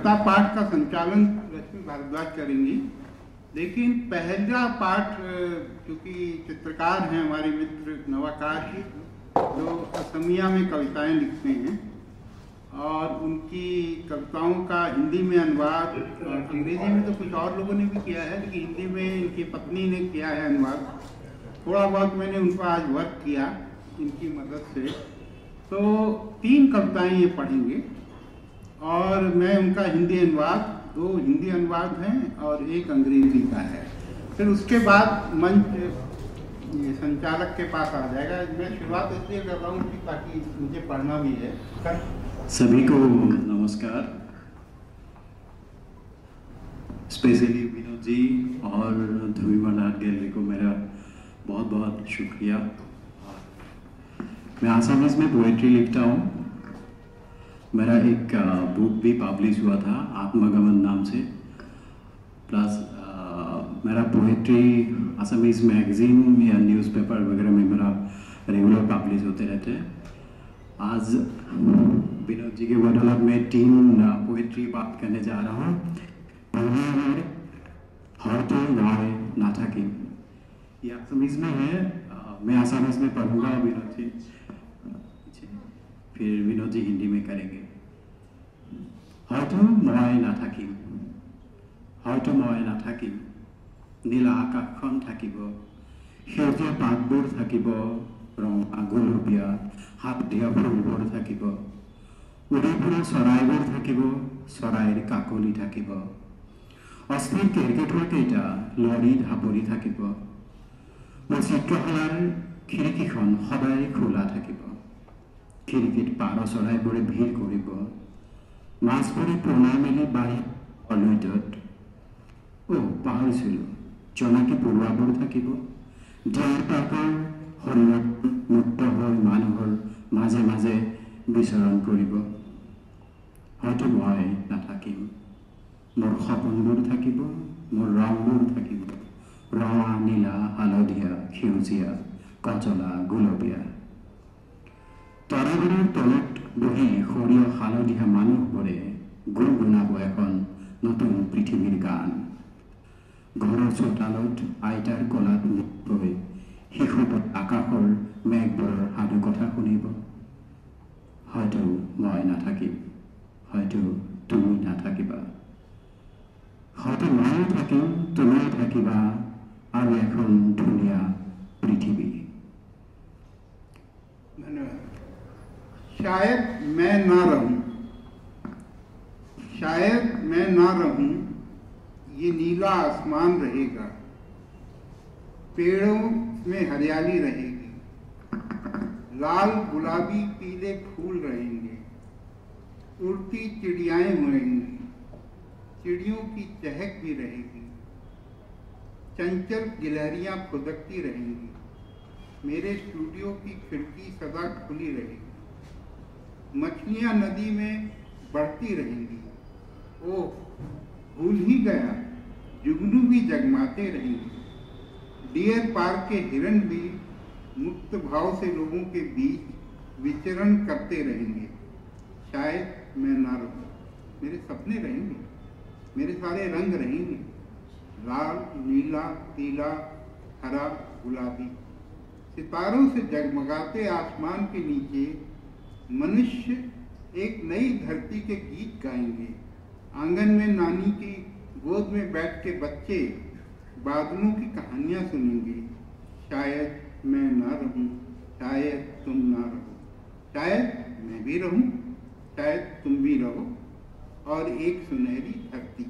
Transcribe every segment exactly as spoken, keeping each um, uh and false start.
कविता पाठ का संचालन रश्मि भारद्वाज करेंगी, लेकिन पहला पाठ क्योंकि चित्रकार हैं हमारे मित्र नवाकाश जो असमिया में कविताएं लिखते हैं और उनकी कविताओं का हिंदी में अनुवाद, और अंग्रेजी में तो कुछ और लोगों ने भी किया है, लेकिन हिंदी में इनकी पत्नी ने किया है अनुवाद। थोड़ा बहुत मैंने उनको आज वर्क किया इनकी मदद से। तो तीन कविताएं ये पढ़ेंगे और मैं उनका हिंदी अनुवाद, दो हिंदी अनुवाद हैं और एक अंग्रेजी का है। फिर उसके बाद मंच ये संचालक के पास आ जाएगा। मैं शुरुआत इसलिए कर रहा हूँ कि ताकि मुझे पढ़ना भी है। कर... सभी को नमस्कार। स्पेशली विनोद जी और ध्रुवीमान आर्ट गैलरी को मेरा बहुत बहुत शुक्रिया। मैं आसामीज में पोएट्री लिखता हूँ। मेरा एक बुक भी पब्लिश हुआ था आत्मगमन नाम से, प्लस मेरा पोएट्री आसामीज मैगजीन या न्यूज़पेपर वगैरह में मेरा रेगुलर पब्लिश होते रहते हैं। आज विनोद जी के बदौलत में तीन पोएट्री बात करने जा रहा हूँ। हर तो राय नाथाकी, ये आसामीज में है। मैं आसामीज में पढ़ूंगा, विनोद जी फिर विनोद जी हिंदी में करेंगे। हयतो मैं नाथाकिम, हयतो मैं नाथाकिम, नीला आकाशখন থাকিব, সেউজীয়া পাতবোৰ থাকিব, ৰঙা গুলপীয়া হালধীয়া ফুলবোৰ থাকিব, উৰি ফুৰা চৰাইবোৰ থাকিব, চৰাইৰ কাকলি থাকিব, অস্থিৰ কেৰকেটুৱা কেইটা লৰি ঢাপৰি থাকিব, মোৰ চিত্ৰশালাৰ খিৰিকীখন সদায় খোলা থাকিব, খিৰিকীত পাৰ চৰাইবোৰে ভিৰ কৰিব, মাছবোৰে পোনা মেলি বাঢ়ি অলুইটত, অ' পাহৰিছিলোঁ, জনাকী পৰুৱাবোৰ থাকিব, দিয়াৰ পাকৰ শৰীৰত মুক্ত হৈ মানুহৰ মাজে মাজে বিচৰণ কৰিব। হয়তো মই নাথাকিম, মোৰ সপোনবোৰ থাকিব, মোৰ ৰংবোৰ থাকিব, ৰঙা নীলা হালধীয়া সেউজীয়া কজলা গুলপীয়া। তৰাবোৰৰ তলত বহি সৰিয়হ হালধীয়া মানুহবোৰে গুণগুণাব এখন নতুন পৃথিৱীৰ গান। ঘৰৰ চোতালত আইতাৰ কলাত হৈ শিশুপত আকাশৰ মেঘবোৰৰ সাধু কথা শুনিব। হয়তো মই নাথাকিম, হয়তো তুমি নাথাকিবা, হয়তো ময়ো থাকিম, তুমিও থাকিবা, আৰু এখন ধুনীয়া পৃথিৱী। शायद मैं ना रहूं, शायद मैं ना रहूं, ये नीला आसमान रहेगा, पेड़ों में हरियाली रहेगी, लाल गुलाबी पीले फूल रहेंगे, उड़ती चिड़ियाएं उड़ेंगी, चिड़ियों की चहक भी रहेगी, चंचल गिलहरियां फुदकती रहेंगी, मेरे स्टूडियो की खिड़की सदा खुली रहेगी, मछलियां नदी में बढ़ती रहेंगी, ओह भूल ही गया जुगनू भी जगमाते रहेंगे, डियर पार्क के हिरण भी मुक्त भाव से लोगों के बीच विचरण करते रहेंगे। शायद मैं ना रहूं, मेरे सपने रहेंगे, मेरे सारे रंग रहेंगे, लाल नीला पीला हरा गुलाबी। सितारों से जगमगाते आसमान के नीचे मनुष्य एक नई धरती के गीत गाएंगे, आंगन में नानी की गोद में बैठ के बच्चे बादलों की कहानियां सुनेंगे। शायद मैं ना रहूं, शायद तुम ना रहो, शायद मैं भी रहूं, शायद तुम भी रहो, और एक सुनहरी धरती।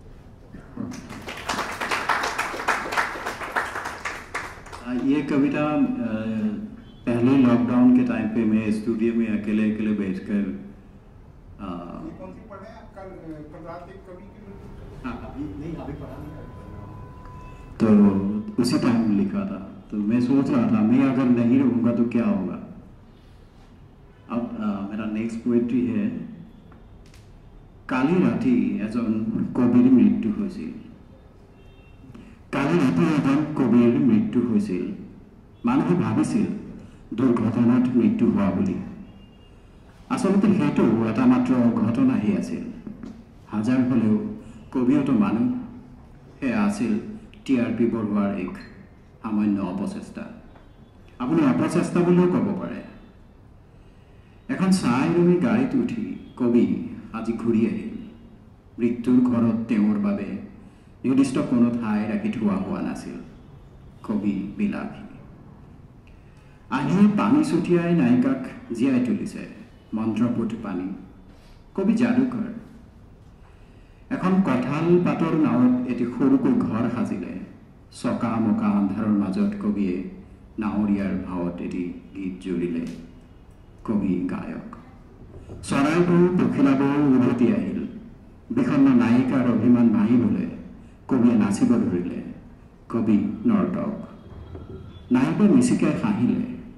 ये कविता पहले लॉकडाउन के टाइम पे मैं स्टूडियो में अकेले अकेले बैठकर कौन सी पढ़े कल कल रात एक कवि की हाँ अभी नहीं अभी पढ़ा नहीं, तो उसी टाइम लिखा था। तो मैं सोच रहा था मैं अगर नहीं रहूँगा तो क्या होगा। अब आ, मेरा नेक्स्ट पोएट्री है। काली राति एजन कविर मृत्यु হৈছিল, काली राति एजन कविर मृत्यु হৈছিল, মানুহে ভাবিছিল দুৰ্ঘটনাত মৃত্যু হোৱা বুলি। আচলতে সেইটো এটা মাত্ৰ ঘটনাহে আছিল। হাজাৰ হ'লেও কবিওতো মানুহ। সেয়া আছিল টি আৰ পি বঢ়োৱাৰ এক সামান্য অপচেষ্টা, আপুনি অপচেষ্টা বুলিও ক'ব পাৰে। এখন চাই ৰঙী গাড়ীত উঠি কবি আজি ঘূৰি আহিল। মৃত্যুৰ ঘৰত তেওঁৰ বাবে নিৰ্দিষ্ট কোনো ঠাই ৰাখি থোৱা হোৱা নাছিল। কবি বিলাসী আহি পানী ছটিয়াই নায়িকাক জীয়াই তুলিছে। মন্ত্ৰপুত পানী। কবি যাদুকৰ। এখন কঁঠাল পাতৰ নাৱত এটি সৰুকৈ ঘৰ সাজিলে। চকা মকা আন্ধাৰৰ মাজত কবিয়ে নাৱৰীয়াৰ ভাৱত এটি গীত জুৰিলে। কবি গায়ক। চৰাইবোৰ পখিলাবোৰ উভতি আহিল। বিষণ্ণ নায়িকাৰ অভিমান ভাঙিবলৈ কবিয়ে নাচিব ধৰিলে। কবি নৰ্তক। নায়িকাই মিচিকাই হাঁহিলে।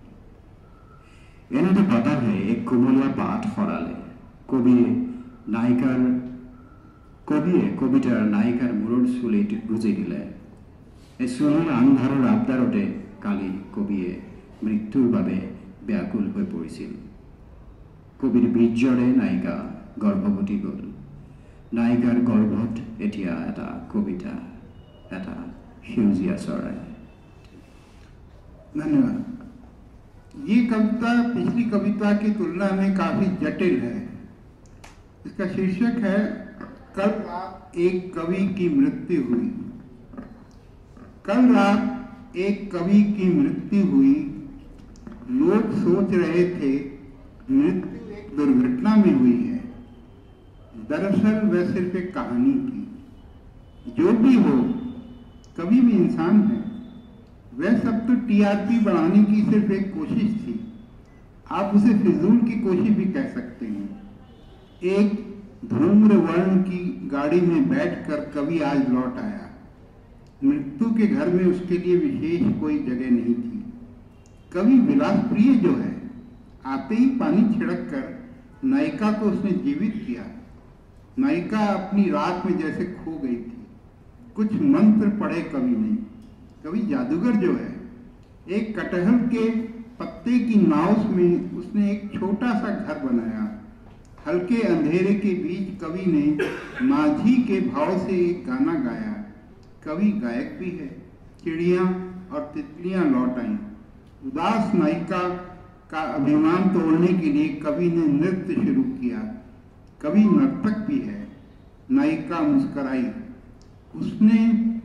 এনেতে বতাহে এক কোমলীয়া পাত সৰালে। কবিয়ে নায়িকাৰ কবিয়ে কবিতাৰ নায়িকাৰ মূৰৰ চুলিত গুজি দিলে। এই চুলিৰ আন্ধাৰৰ আবদাৰতে কালি কবিয়ে মৃত্যুৰ বাবে ব্যাকুল হৈ পৰিছিল। কবিৰ বীৰ্যৰে নায়িকা গৰ্ভৱতী গ'ল। নায়িকাৰ গৰ্ভত এতিয়া এটা কবিতা, এটা সেউজীয়া চৰাই। धन्यवाद। ये कविता पिछली कविता की तुलना में काफी जटिल है। इसका शीर्षक है कल रात एक कवि की मृत्यु हुई। कल रात एक कवि की मृत्यु हुई। लोग सोच रहे थे मृत्यु एक दुर्घटना में हुई है। दरअसल वह सिर्फ एक कहानी थी। जो भी हो, कवि भी इंसान है। वह सब तो टीआरपी बढ़ाने की सिर्फ एक कोशिश थी। आप उसे फिजूल की कोशिश भी कह सकते हैं। एक धूम्र वर्ण की गाड़ी में बैठकर कवि आज लौट आया। मृत्यु के घर में उसके लिए विशेष कोई जगह नहीं थी। कवि विलास प्रिय जो है, आते ही पानी छिड़क कर नायिका को उसने जीवित किया। नायिका अपनी रात में जैसे खो गई थी। कुछ मंत्र पढ़े कवि ने। कवि जादूगर जो है, एक कटहल के पत्ते की नाव में उसने एक छोटा सा घर बनाया। हल्के अंधेरे के बीच कवि ने माझी के भाव से एक गाना गाया। कवि गायक भी है। चिड़िया और तितलियां लौट आईं। उदास नायिका का अभिमान तोड़ने के लिए कवि ने नृत्य शुरू किया। कवि नर्तक भी है। नायिका मुस्कुराई। उसने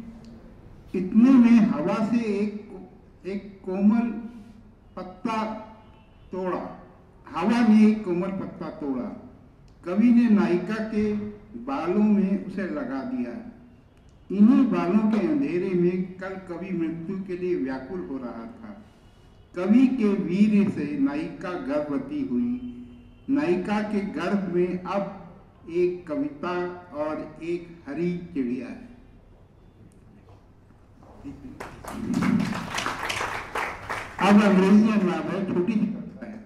इतने में हवा से एक एक कोमल पत्ता तोड़ा। हवा ने एक कोमल पत्ता तोड़ा। कवि ने नायिका के बालों में उसे लगा दिया। इन्हीं बालों के अंधेरे में कल कवि मृत्यु के लिए व्याकुल हो रहा था। कवि के वीर से नायिका गर्भवती हुई। नायिका के गर्भ में अब एक कविता और एक हरी चिड़िया है। अब अंग्रेजी अनुवाद है, छोटी सी कविता है।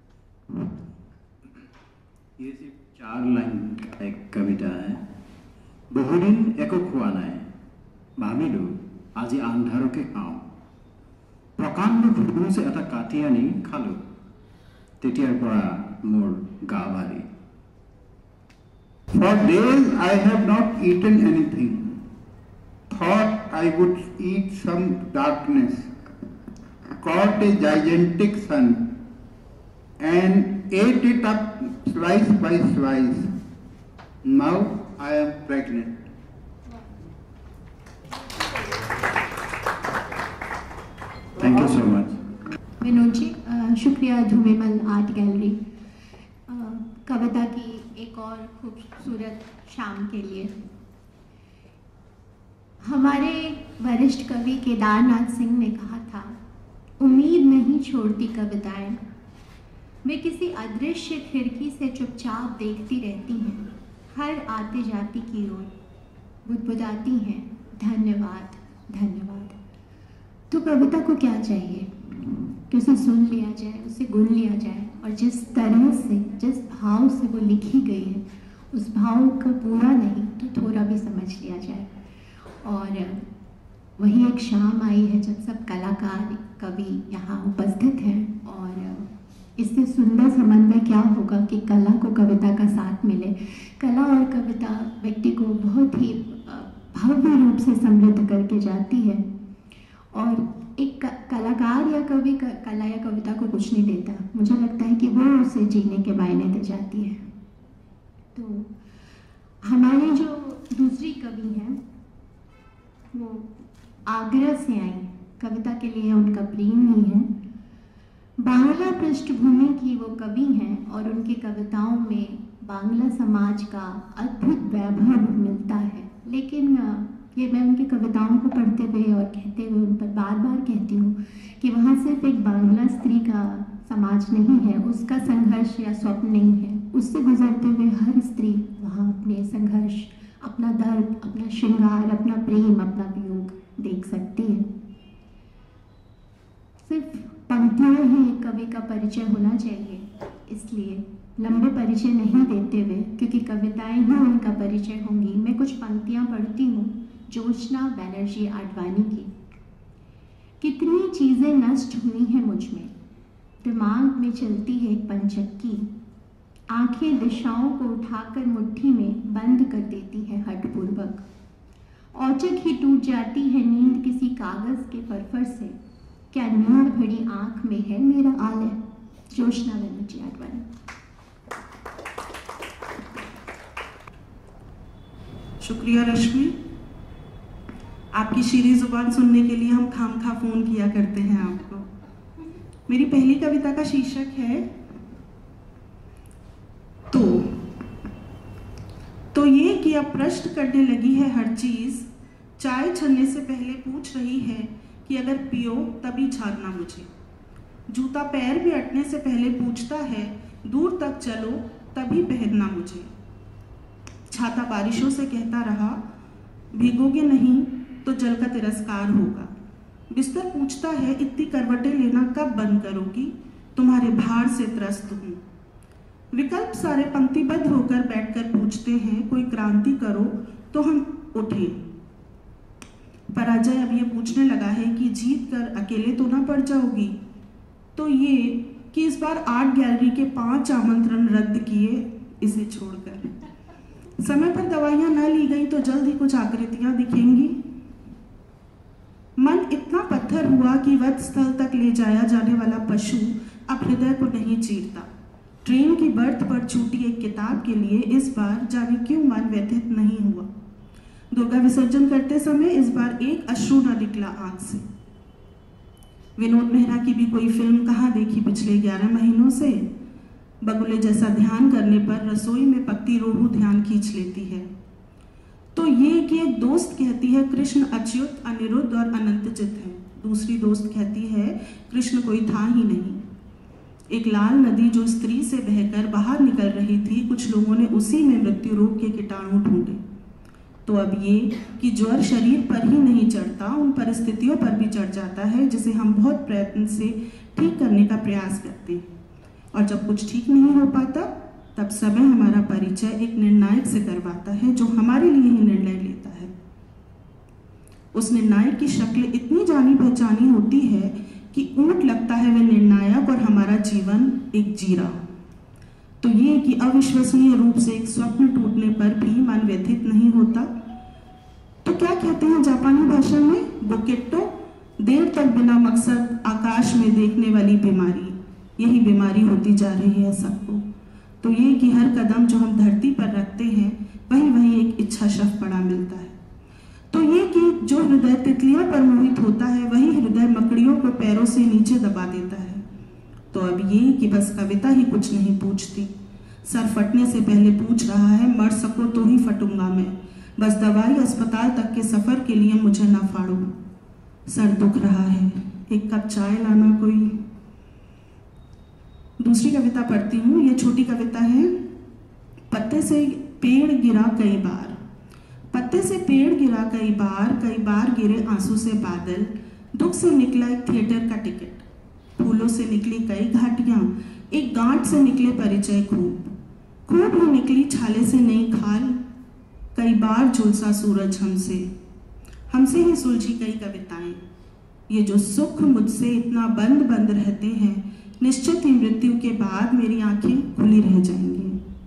ये सिर्फ चार लाइन का एक कविता है। बहुदिन एको খোৱা নাই, ভাবিলো আজি আন্ধাৰকে খাওঁ। প্ৰকাণ্ড খুৰুচ এটা কাটি আনি খালো। তেতিয়াৰ পৰা মোৰ গা ভাৰী। For days I have not eaten anything. Thought I would eat some darkness. Caught a gigantic sun and ate it up slice by slice. Now I am pregnant. Thank you so much. Vinod ji, शुक्रिया धूमेमल art gallery कविता की एक और खूबसूरत शाम के लिए। हमारे वरिष्ठ कवि केदारनाथ सिंह ने कहा था, उम्मीद नहीं छोड़ती कविताएं। वे किसी अदृश्य खिड़की से चुपचाप देखती रहती हैं, हर आते जाती की ओर बुदबुदाती हैं, धन्यवाद धन्यवाद। तो कविता को क्या चाहिए कि उसे सुन लिया जाए, उसे गुन लिया जाए और जिस तरह से, जिस भाव से वो लिखी गई है, उस भाव का पूरा नहीं तो थोड़ा भी समझ लिया जाए। और वही एक शाम आई है जब सब कलाकार कवि यहाँ उपस्थित हैं और इससे सुंदर समन्वय क्या होगा कि कला को कविता का साथ मिले। कला और कविता व्यक्ति को बहुत ही भव्य रूप से समृद्ध करके जाती है, और एक कलाकार या कवि कला या कविता को कुछ नहीं देता, मुझे लगता है कि वो उसे जीने के मायने दे जाती है। तो हमारी जो दूसरी कवि हैं वो आगरा से आई, कविता के लिए उनका प्रेम ही है। बांग्ला पृष्ठभूमि की वो कवि हैं और उनकी कविताओं में बांग्ला समाज का अद्भुत वैभव मिलता है। लेकिन ये मैं उनकी कविताओं को पढ़ते हुए और कहते हुए उन पर बार बार कहती हूँ कि वहाँ सिर्फ एक बांग्ला स्त्री का समाज नहीं है, उसका संघर्ष या स्वप्न नहीं है, उससे गुजरते हुए हर स्त्री वहाँ अपने संघर्ष, अपना दर्द, अपना श्रृंगार, अपना प्रेम, अपना वियोग देख सकती है। सिर्फ पंक्तियाँ ही एक कवि का परिचय होना चाहिए, इसलिए लंबे परिचय नहीं देते हुए, क्योंकि कविताएं ही उनका परिचय होंगी, मैं कुछ पंक्तियाँ पढ़ती हूँ जोशना बनर्जी आडवाणी की। कितनी चीज़ें नष्ट हुई हैं मुझ में, दिमाग में चलती है एक पंचक्की, आंखें दिशाओं को उठाकर मुट्ठी में बंद कर देती है हठपूर्वक, औचक ही टूट जाती है नींद किसी कागज़ के फरफर से, क्या नींद भरी आंख में है मेरा आलय। जोशना बनर्जी आडवाणी। शुक्रिया रश्मि, आपकी शीरी जुबान सुनने के लिए हम खाम खा फोन किया करते हैं आपको। मेरी पहली कविता का शीर्षक है तो तो ये कि अब प्रश्न करने लगी है हर चीज, चाय छलने से पहले पूछ रही है कि अगर पियो तभी छानना मुझे, जूता पैर में अटने से पहले पूछता है दूर तक चलो तभी पहनना मुझे, छाता बारिशों से कहता रहा भीगोगे नहीं तो जल का तिरस्कार होगा, बिस्तर पूछता है इतनी करवटें लेना कब बंद करोगी, तुम्हारे भार से त्रस्त हूँ। विकल्प सारे पंक्तिबद्ध होकर बैठकर पूछते हैं कोई क्रांति करो तो हम उठे। पराजय अब ये पूछने लगा है कि जीत कर अकेले तो ना पड़ जाओगी, तो ये कि इस बार आर्ट गैलरी के पांच आमंत्रण रद्द किए इसे छोड़कर, समय पर दवाइयां न ली गई तो जल्द ही कुछ आकृतियां दिखेंगी। मन इतना पत्थर हुआ कि वध स्थल तक ले जाया जाने वाला पशु अब हृदय को नहीं चीरता। ट्रेन की बर्थ पर छूटी एक किताब के लिए इस बार जाने क्यों मन व्यथित नहीं हुआ। दुर्गा विसर्जन करते समय इस बार एक अश्रु न निकला आंख से। विनोद मेहरा की भी कोई फिल्म कहाँ देखी पिछले ग्यारह महीनों से, बगुले जैसा ध्यान करने पर रसोई में पकती रोहू ध्यान खींच लेती है। तो ये कि एक दोस्त कहती है कृष्ण अच्युत, अनिरुद्ध और अनंतचित है, दूसरी दोस्त कहती है कृष्ण कोई था ही नहीं। एक लाल नदी जो स्त्री से बहकर बाहर निकल रही थी, कुछ लोगों ने उसी में मृत्यु रोग के कीटाणु ढूंढे। तो अब ये कि ज्वर शरीर पर ही नहीं चढ़ता, उन परिस्थितियों पर भी चढ़ जाता है जिसे हम बहुत प्रयत्न से ठीक करने का प्रयास करते हैं, और जब कुछ ठीक नहीं हो पाता तब समय हमारा परिचय एक निर्णायक से करवाता है जो हमारे लिए ही निर्णय लेता है। उस निर्णायक की शक्ल इतनी जानी पहचानी होती है कि ऊंट लगता है वह निर्णायक और हमारा जीवन एक जीरा। तो ये कि अविश्वसनीय रूप से एक स्वप्न टूटने पर भी मन व्यथित नहीं होता। तो क्या कहते हैं जापानी भाषा में बोकेट्टो, देर तक बिना मकसद आकाश में देखने वाली बीमारी, यही बीमारी होती जा रही है सबको। तो ये कि हर कदम जो हम धरती पर रखते हैं वहीं वहीं एक इच्छा शफ पड़ा मिलता है। तो ये कि जो हृदय तितलियों पर मोहित होता है वही हृदय मकड़ियों को पैरों से नीचे दबा देता है। तो अब ये कि बस कविता ही कुछ नहीं पूछती, सर फटने से पहले पूछ रहा है मर सको तो ही फटूंगा मैं, बस दवाई अस्पताल तक के सफर के लिए मुझे ना फाड़ो। सर दुख रहा है, एक कप चाय लाना कोई। दूसरी कविता पढ़ती हूँ, ये छोटी कविता है। पत्ते से पेड़ गिरा कई बार, पत्ते से पेड़ गिरा कई बार, कई बार गिरे आंसू से बादल, दुख से निकला एक थिएटर का टिकट, फूलों से निकली कई घाटियां, एक गांठ से निकले परिचय खूब, खूब ही निकली छाले से नई खाल, कई बार झुलसा सूरज हमसे, हमसे ही सुलझी कई कविताएं। ये जो सुख मुझसे इतना बंद बंद रहते हैं, निश्चित ही मृत्यु के बाद मेरी आंखें खुली रह जाएंगी।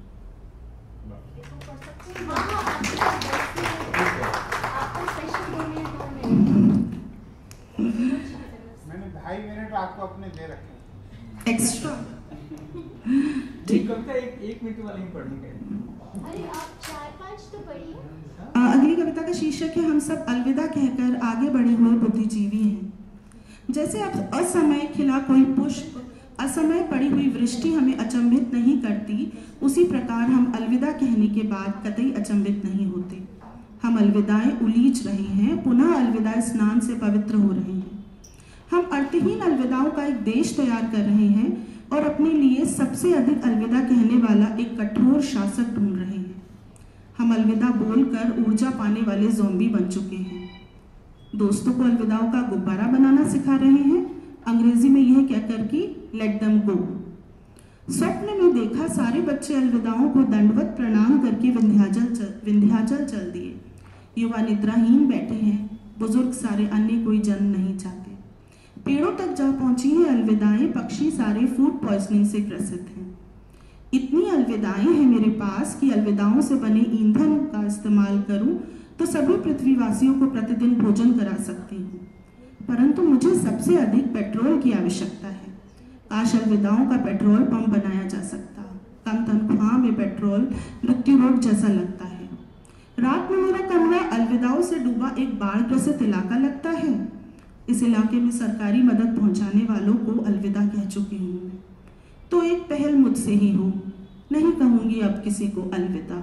मैंने ढाई मिनट आपको अपने दे रखे एक्स्ट्रा। ठीक, कविता एक एक मिनट वाली ही पढ़नी है। अरे आप चार पांच तो पढ़िए। अगली कविता का शीर्षक है हम सब अलविदा कहकर आगे बढ़े हुए बुद्धिजीवी हैं। जैसे अब असमय खिला कोई पुष्प, असमय पड़ी हुई वृष्टि हमें अचंभित नहीं करती, उसी प्रकार हम अलविदा कहने के बाद कतई अचंभित नहीं होते। हम अलविदाएं उलीच रहे हैं, पुनः अलविदा स्नान से पवित्र हो रहे हैं। हम अर्थहीन अलविदाओं का एक देश तैयार कर रहे हैं और अपने लिए सबसे अधिक अलविदा कहने वाला एक कठोर शासक ढूंढ रहे हैं। हम अलविदा बोलकर ऊर्जा पाने वाले ज़ोंबी बन चुके हैं। दोस्तों को अलविदाओं का गुब्बारा बनाना सिखा रहे हैं, अंग्रेजी में यह कहकर कि लेट देम गो। स्वप्न में देखा सारे बच्चे अलविदाओं को दंडवत प्रणाम करके विंध्याचल चल विंध्याचल चल दिए। युवा निद्राहीन बैठे हैं, बुजुर्ग सारे अन्य कोई जन्म नहीं चाहते। पेड़ों तक जा पहुंची हैं अलविदाएं, पक्षी सारे फूड पॉइजनिंग से ग्रसित हैं। इतनी अलविदाएं हैं मेरे पास कि अलविदाओं से बने ईंधन का इस्तेमाल करूं तो सभी पृथ्वीवासियों को प्रतिदिन भोजन करा सकती हूँ, परंतु मुझे सबसे अधिक पेट्रोल की आवश्यकता है। काश अलविदाओं का पेट्रोल पंप बनाया जा सकता। कम तनख्वाह में पेट्रोल मृत्यु रोग जैसा लगता है। रात में मेरा कमरा अलविदाओं से डूबा एक बाढ़ ग्रसित इलाका लगता है। इस इलाके में सरकारी मदद पहुंचाने वालों को अलविदा कह चुकी हूँ मैं, तो एक पहल मुझसे ही हो। नहीं कहूंगी अब किसी को अलविदा।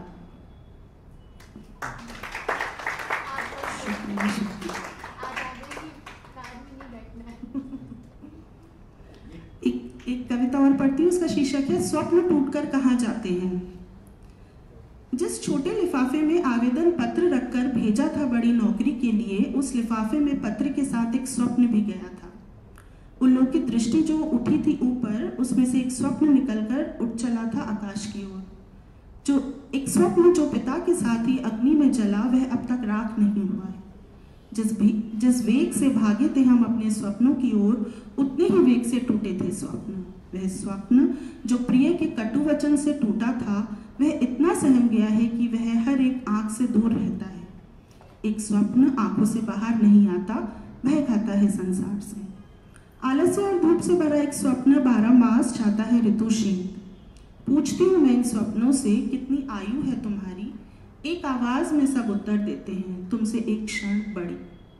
एक, एक कविता और पढ़ती हूँ, उसका शीर्षक है स्वप्न टूटकर कहाँ जाते हैं। जिस छोटे लिफाफे में आवेदन पत्र रखकर भेजा था बड़ी नौकरी के लिए, उस लिफाफे में पत्र के साथ एक स्वप्न भी गया था। उल्लोकित दृष्टि जो उठी थी ऊपर, उसमें से एक स्वप्न निकलकर उठ चला था आकाश की ओर। जो एक स्वप्न जो पिता के साथ ही अग्नि में जला, वह अब तक राख नहीं हुआ है। जिस भी जिस वेग से भागे थे हम अपने स्वप्नों की ओर, उतने ही वेग से टूटे थे स्वप्न। वह स्वप्न जो प्रिय के कटु वचन से टूटा था, वह इतना सहम गया है कि वह हर एक आंख से दूर रहता है। एक स्वप्न आंखों से बाहर नहीं आता, वह खाता है संसार से। आलस्य और धूप से भरा एक स्वप्न बारह मास चाहता है ऋतुशीत। पूछती हूँ मैं इन स्वप्नों से, कितनी आयु है तुम्हारी? एक आवाज में सब उत्तर देते हैं, तुमसे एक क्षण बड़ी।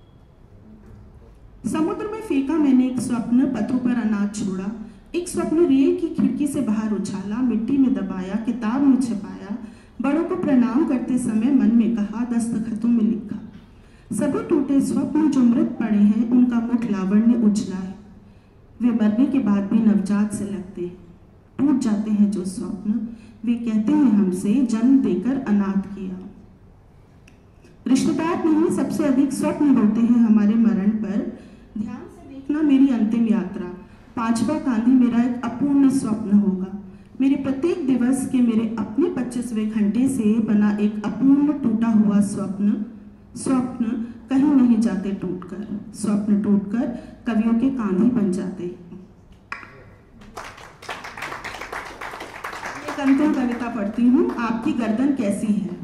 समुद्र में फेंका मैंने एक स्वप्न, पथों पर अनाज छोड़ा। एक स्वप्न रेल की खिड़की से बाहर उछाला, मिट्टी में दबाया, किताब में छिपाया। बड़ों को प्रणाम करते समय मन में कहा, दस्तखतों में लिखा। सभी टूटे स्वप्न जो मृत पड़े हैं, उनका मुख लावण्य उजला है। वे मरने के बाद भी नवजात से लगते हैं। टूट जाते हैं जो स्वप्न, वे कहते हैं हमसे, जन्म देकर अनाथ किया। रिश्तेदार नहीं, सबसे अधिक स्वप्न रोते हैं हमारे मरण पर। ध्यान से देखना मेरी अंतिम यात्रा। पांचवा गांधी मेरा एक अपूर्ण स्वप्न होगा। मेरे प्रत्येक दिवस के मेरे अपने पच्चीसवें घंटे से बना एक अपूर्ण टूटा हुआ स्वप्न। स्वप्न कहीं नहीं जाते टूटकर, स्वप्न टूटकर कवियों के कांधे बन जाते। एक अंतिम कविता पढ़ती हूँ, आपकी गर्दन कैसी है।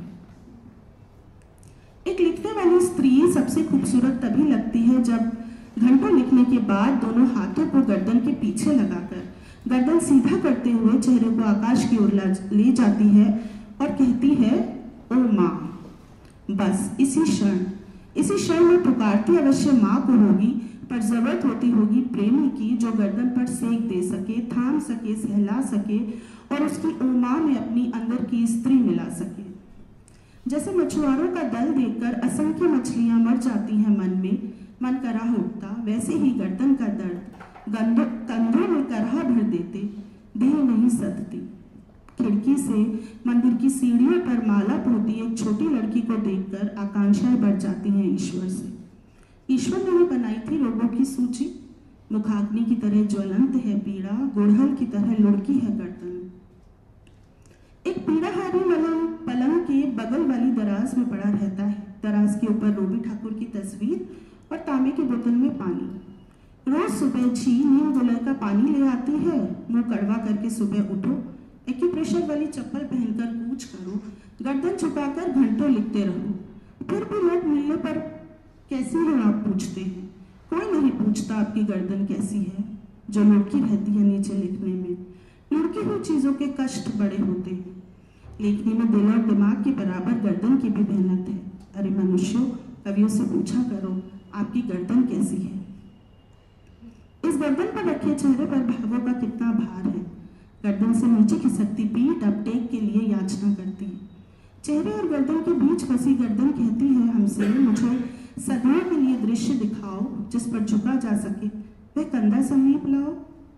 एक लिखने वाली स्त्री सबसे खूबसूरत तभी लगती है जब घंटों लिखने के बाद दोनों हाथों को गर्दन के पीछे लगाकर गर्दन सीधा करते हुए चेहरे को आकाश की ओर ले जाती है और कहती है, ओ माँ। बस इसी क्षण इसी क्षण में पुकारती अवश्य माँ को होगी, पर जरूरत होती होगी प्रेमी की, जो गर्दन पर सेक दे सके, थाम सके, सहला सके और उसकी उमा में अपनी अंदर की स्त्री मिला सके। जैसे मछुआरों का दल देखकर असंख्य मछलियां मर जाती हैं मन में, मन कराह उठता, वैसे ही गर्दन का दर्द कंधों में कराह भर देते, देह नहीं सदती। खिड़की से मंदिर की सीढ़ियों पर माला पोती एक छोटी लड़की को देखकर आकांक्षाएं बढ़ जाती हैं ईश्वर से। ईश्वर ने बनाई थी रोगों की सूची, मुखाग्नि की तरह ज्वलंत है पीड़ा, गुड़हल की तरह लुढ़की है गर्दन। एक पीड़ाहारी मलंग पलंग के बगल वाली दराज में पड़ा रहता है। दराज के ऊपर रोबी ठाकुर की तस्वीर और तांबे की बोतल में पानी। रोज सुबह छी नीम गुलर का पानी ले आती है, मुंह कड़वा करके सुबह उठो, एक्यूप्रेशर वाली चप्पल पहनकर कूच करो, गर्दन झुकाकर घंटों लिखते रहो, फिर भी लोग मिलने पर कैसी है आप पूछते हैं। कोई नहीं पूछता आपकी गर्दन कैसी है, जो लुढ़की रहती है नीचे लिखने में। लुढ़की हुई चीजों के कष्ट बड़े होते हैं, लेखनी में दिल और दिमाग के बराबर गर्दन की भी मेहनत है। अरे मनुष्यों, कवियों से पूछा करो आपकी गर्दन कैसी है। इस गर्दन पर रखे चेहरे पर भावों का कितना भार है। गर्दन से नीचे खिसकती पीठ अपटेक के लिए याचना करती है। चेहरे और गर्दन के बीच फंसी गर्दन कहती है हमसे, मुझे सदियों के लिए दृश्य दिखाओ जिस पर झुका जा सके, वह कंधा समीप लाओ।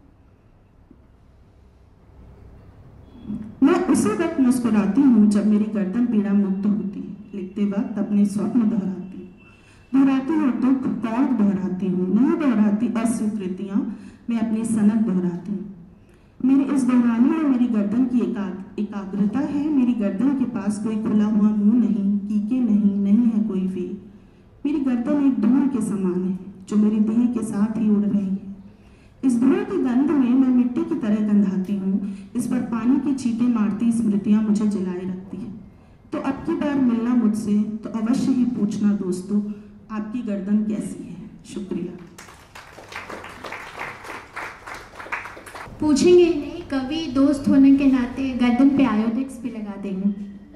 मैं उसी वक्त मुस्कुराती हूँ जब मेरी गर्दन पीड़ा मुक्त होती है। लिखते वक्त अपने स्वप्न दोहराती हूँ, दोहराती हूँ दुख कौन दोहराती हूँ, नहीं दोहराती अस्वीकृतियाँ, मैं अपनी सनक दोहराती हूँ। मेरे इस दोहराने में मेरी गर्दन की एकाग एकाग्रता है। मेरी गर्दन के पास कोई खुला हुआ मुंह नहीं, कीके नहीं, नहीं है कोई वेग। मेरी गर्दन एक धूल के समान है जो मेरी देह के साथ ही उड़ रही है। इस धूल की गंध में मैं मिट्टी की तरह गंधाती हूँ। इस पर पानी की चींटे मारती स्मृतियां मुझे जलाए रखती हैं। तो अब की बार मिलना मुझसे तो अवश्य ही पूछना दोस्तों, आपकी गर्दन कैसी है। शुक्रिया। पूछेंगे नहीं, कवि दोस्त होने के नाते गर्दन पे आयोडेक्स भी लगा देंगे।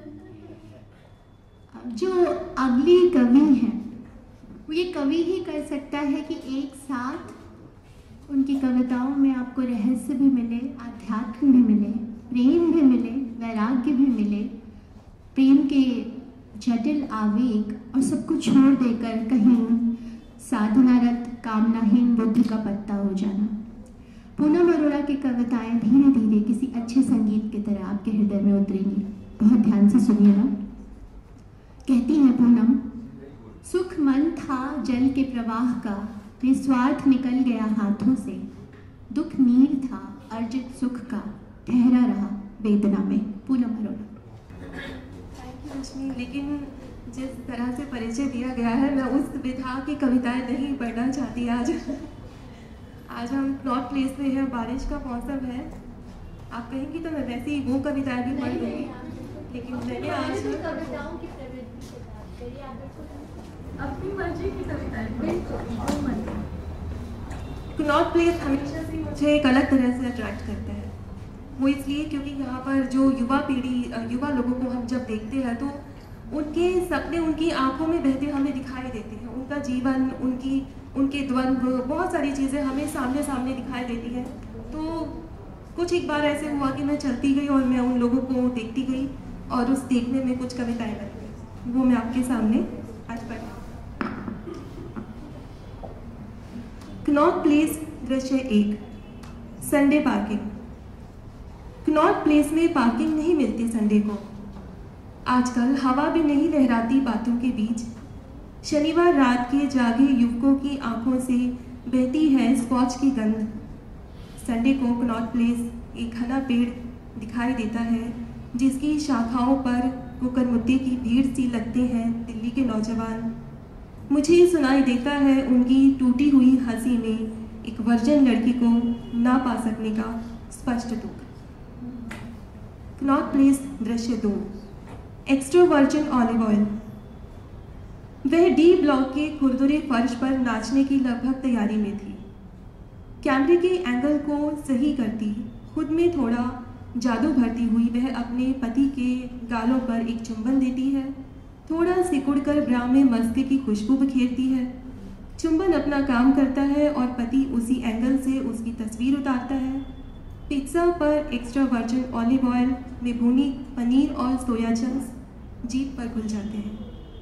जो अगली कवि हैं वो ये कवि ही कर सकता है कि एक साथ उनकी कविताओं में आपको रहस्य भी मिले, आध्यात्म भी मिले, प्रेम भी मिले, वैराग्य भी मिले, प्रेम के जटिल आवेग, और सब कुछ छोड़ देकर कहीं साधनारत कामनाहीन बुद्ध का पत्ता हो जाना। पूनम अरोड़ा की कविताएं धीरे धीरे किसी अच्छे संगीत की तरह आपके हृदय में उतरेंगी। बहुत ध्यान से सुनिएगा। कहती है पूनम, सुख मन था जल के प्रवाह का, निस्वार्थ निकल गया हाथों से, दुख नीर था अर्जित सुख का, ठहरा रहा वेदना में। पूनम अरोड़ा। थैंक यू रश्मि, लेकिन जिस तरह से परिचय दिया गया है, मैं उस विधा की कविताएं नहीं पढ़ना चाहती आज। आज हम प्लॉट प्लेस में हैं, बारिश का मौसम है, आप कहेंगी तो मैं वैसे ही वो कविताएं भी पढ़ लूँगी, लेकिन मैंने आज कविताओं की प्रवृत्ति से बात करिए, अपनी मर्जी की कविताएं। कनॉट प्लेस हमेशा से मुझे एक अलग तरह से अट्रैक्ट करता है। वो इसलिए क्योंकि यहाँ पर जो युवा पीढ़ी, युवा लोगों को हम जब देखते हैं तो उनके सपने उनकी आंखों में बहते हमें दिखाई देते हैं। उनका जीवन, उनकी उनके द्वंद्व, बहुत सारी चीज़ें हमें सामने सामने दिखाई देती हैं। तो कुछ एक बार ऐसे हुआ कि मैं चलती गई और मैं उन लोगों को देखती गई और उस देखने में कुछ कविताएं बन गई। वो मैं आपके सामने आज पढ़। कनॉट प्लेस दृश्य एक, संडे पार्किंग। कनॉट प्लेस में पार्किंग नहीं मिलती संडे को। आजकल हवा भी नहीं लहराती बातों के बीच। शनिवार रात के जागे युवकों की आंखों से बहती है स्कॉच की गंध। संडे को कनॉट प्लेस एक घना पेड़ दिखाई देता है जिसकी शाखाओं पर कुकरमुत्ते की भीड़ सी लगते हैं दिल्ली के नौजवान। मुझे सुनाई देता है उनकी टूटी हुई हंसी में एक वर्जन लड़की को ना पा सकने का स्पष्ट दुख। कनॉट प्लेस दृश्य दो, एक्स्ट्रा वर्जिन ऑलिव ऑयल। वह डी ब्लॉक के खुरदुरे फर्श पर नाचने की लगभग तैयारी में थी। कैमरे के एंगल को सही करती, खुद में थोड़ा जादू भरती हुई वह अपने पति के गालों पर एक चुंबन देती है। थोड़ा सिकुड़कर ब्रा में मस्के की खुशबू बिखेरती है। चुंबन अपना काम करता है और पति उसी एंगल से उसकी तस्वीर उतारता है। पिज्ज़ा पर एक्स्ट्रा वर्जिन ऑलिव ऑयल में भुनी पनीर और सोया चंक्स जीभ पर घुल जाते हैं।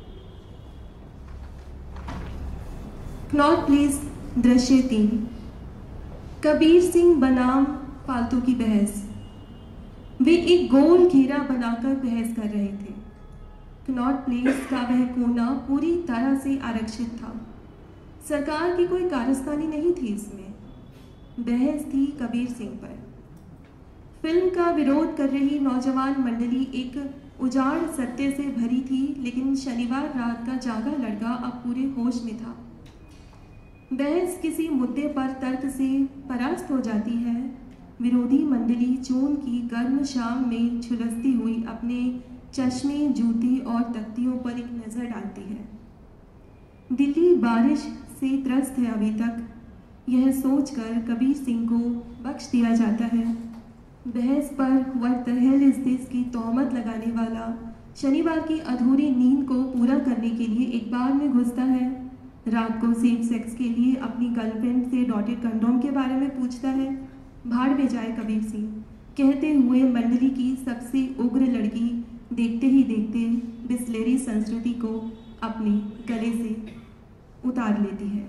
कनॉट प्लेस दृश्य तीन, कबीर सिंह बनाम फालतू की बहस। वे एक गोल घेरा बनाकर बहस कर रहे थे। कनॉट प्लेस का वह कोना पूरी तरह से आरक्षित था। सरकार की कोई कारस्तानी नहीं थी इसमें। बहस थी कबीर सिंह पर। फिल्म का विरोध कर रही नौजवान मंडली एक उजाड़ सत्य से भरी थी, लेकिन शनिवार रात का जागा लड़का अब पूरे होश में था। बहस किसी मुद्दे पर तर्क से परास्त हो जाती है, विरोधी मंडली जून की गर्म शाम में झुलसती हुई अपने चश्मे, जूते और तख्तियों पर एक नज़र डालती है। दिल्ली बारिश से त्रस्त है अभी तक, यह सोचकर कबीर सिंह को बख्श दिया जाता है। बहस पर वर्तहल इस देश की तोहमत लगाने वाला शनिवार की अधूरी नींद को पूरा करने के लिए एक बार में घुसता है। रात को सेफ सेक्स के लिए अपनी गर्लफ्रेंड से डॉटेड कंडोम के बारे में पूछता है। भाड़ में जाए कबीर सिंह, कहते हुए मंडली की सबसे उग्र लड़की देखते ही देखते बिस्लेरी संस्कृति को अपने गले से उतार लेती है।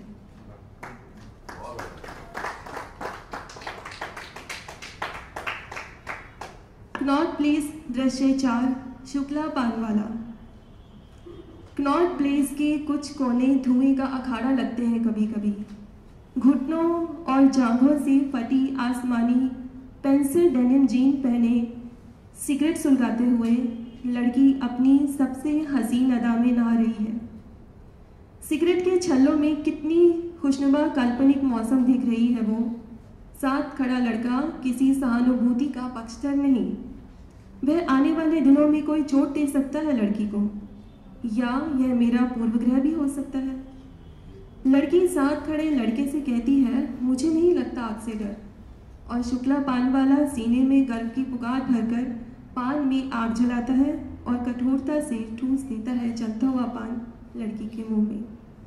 कनॉट प्लेस दृश्य चार, शुक्ला पानवाला। कनॉट प्लेस के कुछ कोने धुएं का अखाड़ा लगते हैं कभी कभी। घुटनों और जांघों से फटी आसमानी पेंसिल डेनिम जीन पहने सिगरेट सुलगाते हुए लड़की अपनी सबसे हसीन अदा में नहा रही है। सिगरेट के छल्लों में कितनी खुशनुमा काल्पनिक मौसम दिख रही है वो। साथ खड़ा लड़का किसी सहानुभूति का पक्षधर नहीं, वह आने वाले दिनों में कोई चोट दे सकता है लड़की को, या यह मेरा पूर्वग्रह भी हो सकता है। लड़की साथ खड़े लड़के से कहती है, मुझे नहीं लगता आपसे डर, और शुक्ला पान वाला सीने में गर्व की पुकार भरकर पान में आग जलाता है और कठोरता से ठूस देता है जलता हुआ पान लड़की के मुंह में।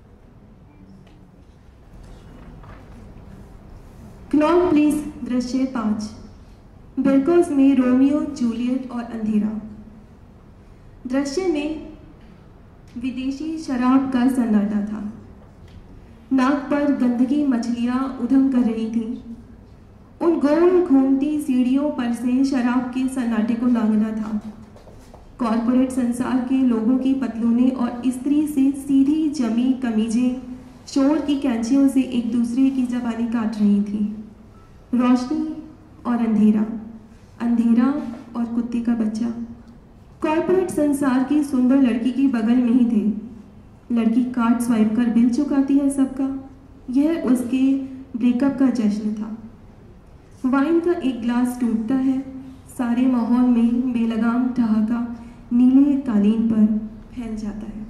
कनॉट प्लेस दृश्य पाँच, बिल्कोस में रोमियो जूलियट और अंधेरा। दृश्य में विदेशी शराब का सन्नाटा था। नाक पर गंदगी मछलियां उधम कर रही थीं। उन गोल घूमती सीढ़ियों पर से शराब के सन्नाटे को लांघना था। कॉरपोरेट संसार के लोगों की पतलूनें और स्त्री से सीधी जमी कमीजें शोर की कैंचियों से एक दूसरे की जबानें काट रही थीं। रोशनी और अंधेरा, अंधेरा और कुत्ते का बच्चा। कॉरपोरेट संसार की सुंदर लड़की की बगल में ही थे। लड़की कार्ड स्वाइप कर बिल चुकाती है सबका। यह उसके ब्रेकअप का जश्न था। वाइन का एक ग्लास टूटता है। सारे माहौल में बेलगाम ठहाका नीले कालीन पर फैल जाता है।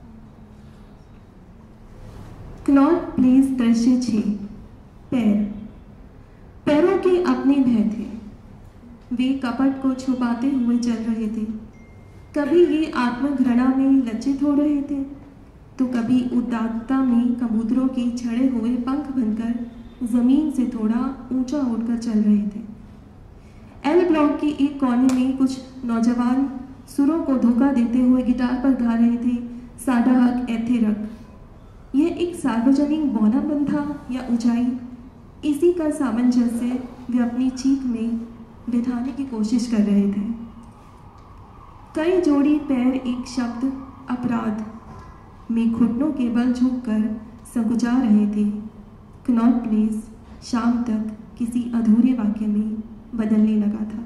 कनॉट प्लेस दृश्य छः, पैर। पैरों के अपने भय थे। वे कपट को छुपाते हुए चल रहे थे। कभी ये आत्मघृणा में लज्जित हो रहे थे, तो कभी उदात्तता में कबूतरों के छड़े हुए पंख बनकर जमीन से थोड़ा ऊंचा उड़कर चल रहे थे। एल ब्लॉक के एक कोने में कुछ नौजवान सुरों को धोखा देते हुए गिटार पर गा रहे थे, साडा हक एथे रख। यह एक सार्वजनिक बौनापन था या ऊंचाई, इसी का सामंजस्य वे अपनी चीख में बिठाने की कोशिश कर रहे थे। कई जोड़ी पैर एक शब्द अपराध में घुटनों के बल झुककर संकुचा रहे थे। कनॉट प्लेस शाम तक किसी अधूरे वाक्य में बदलने लगा था।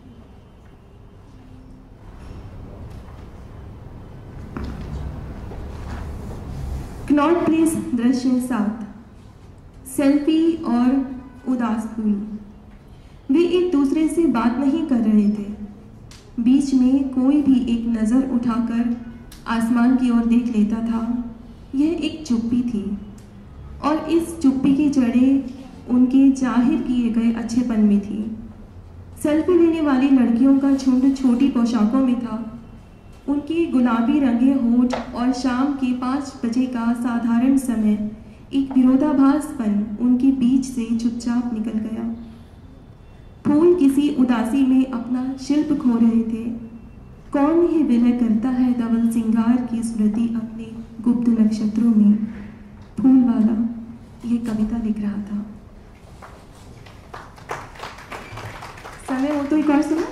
कनॉट प्लेस दृश्य सात, सेल्फी और उदास फूल। वे एक दूसरे से बात नहीं कर रहे थे। बीच में कोई भी एक नज़र उठाकर आसमान की ओर देख लेता था। यह एक चुप्पी थी, और इस चुप्पी की जड़ें उनके जाहिर किए गए अच्छेपन में थी। सेल्फी लेने वाली लड़कियों का झुंड छोटी पोशाकों में था। उनके गुलाबी रंगे होठ और शाम के पाँच बजे का साधारण समय एक विरोधाभासपन उनके बीच से चुपचाप निकल गया। फूल किसी उदासी में अपना शिल्प खो रहे थे। कौन ही विलय करता है धवल सिंगार की स्मृति अपने गुप्त नक्षत्रों में। फूल वाला ये कविता लिख रहा था। समय हो तो एक और सुनो।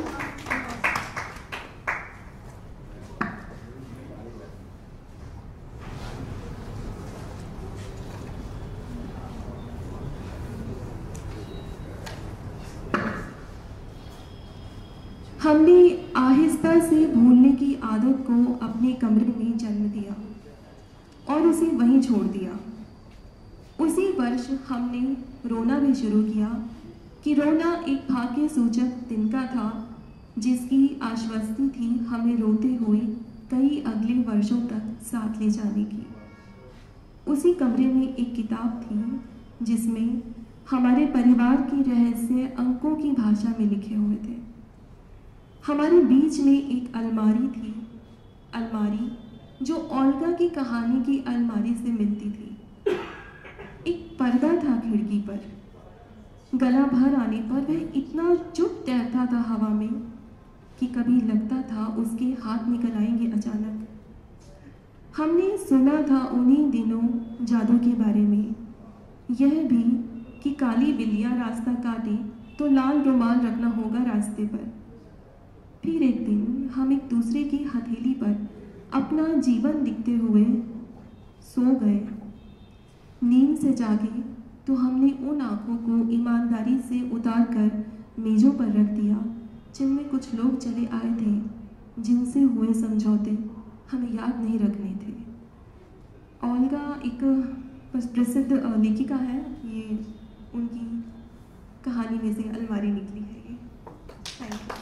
हमने आहिस्ता से भूलने की आदत को अपने कमरे में जन्म दिया और उसे वहीं छोड़ दिया। उसी वर्ष हमने रोना भी शुरू किया कि रोना एक भाग्य सूचक तिनका था जिसकी आश्वस्ति थी हमें रोते हुए कई अगले वर्षों तक साथ ले जाने की। उसी कमरे में एक किताब थी जिसमें हमारे परिवार की रहस्य अंकों की भाषा में लिखे हुए थे। हमारे बीच में एक अलमारी थी, अलमारी जो ओल्गा की कहानी की अलमारी से मिलती थी। एक पर्दा था खिड़की पर, गला भर आने पर वह इतना चुप तैरता था हवा में कि कभी लगता था उसके हाथ निकल आएंगे अचानक। हमने सुना था उन्हीं दिनों जादू के बारे में, यह भी कि काली बिल्लियाँ रास्ता काटे तो लाल रुमाल रखना होगा रास्ते पर। फिर एक दिन हम एक दूसरे की हथेली पर अपना जीवन लिखते हुए सो गए। नींद से जागे तो हमने उन आँखों को ईमानदारी से उतार कर मेज़ों पर रख दिया जिनमें कुछ लोग चले आए थे, जिनसे हुए समझौते हमें याद नहीं रखने थे। ओल्गा एक प्रसिद्ध लेखिका है, ये उनकी कहानी में से अलमारी निकली है ये। Thank you.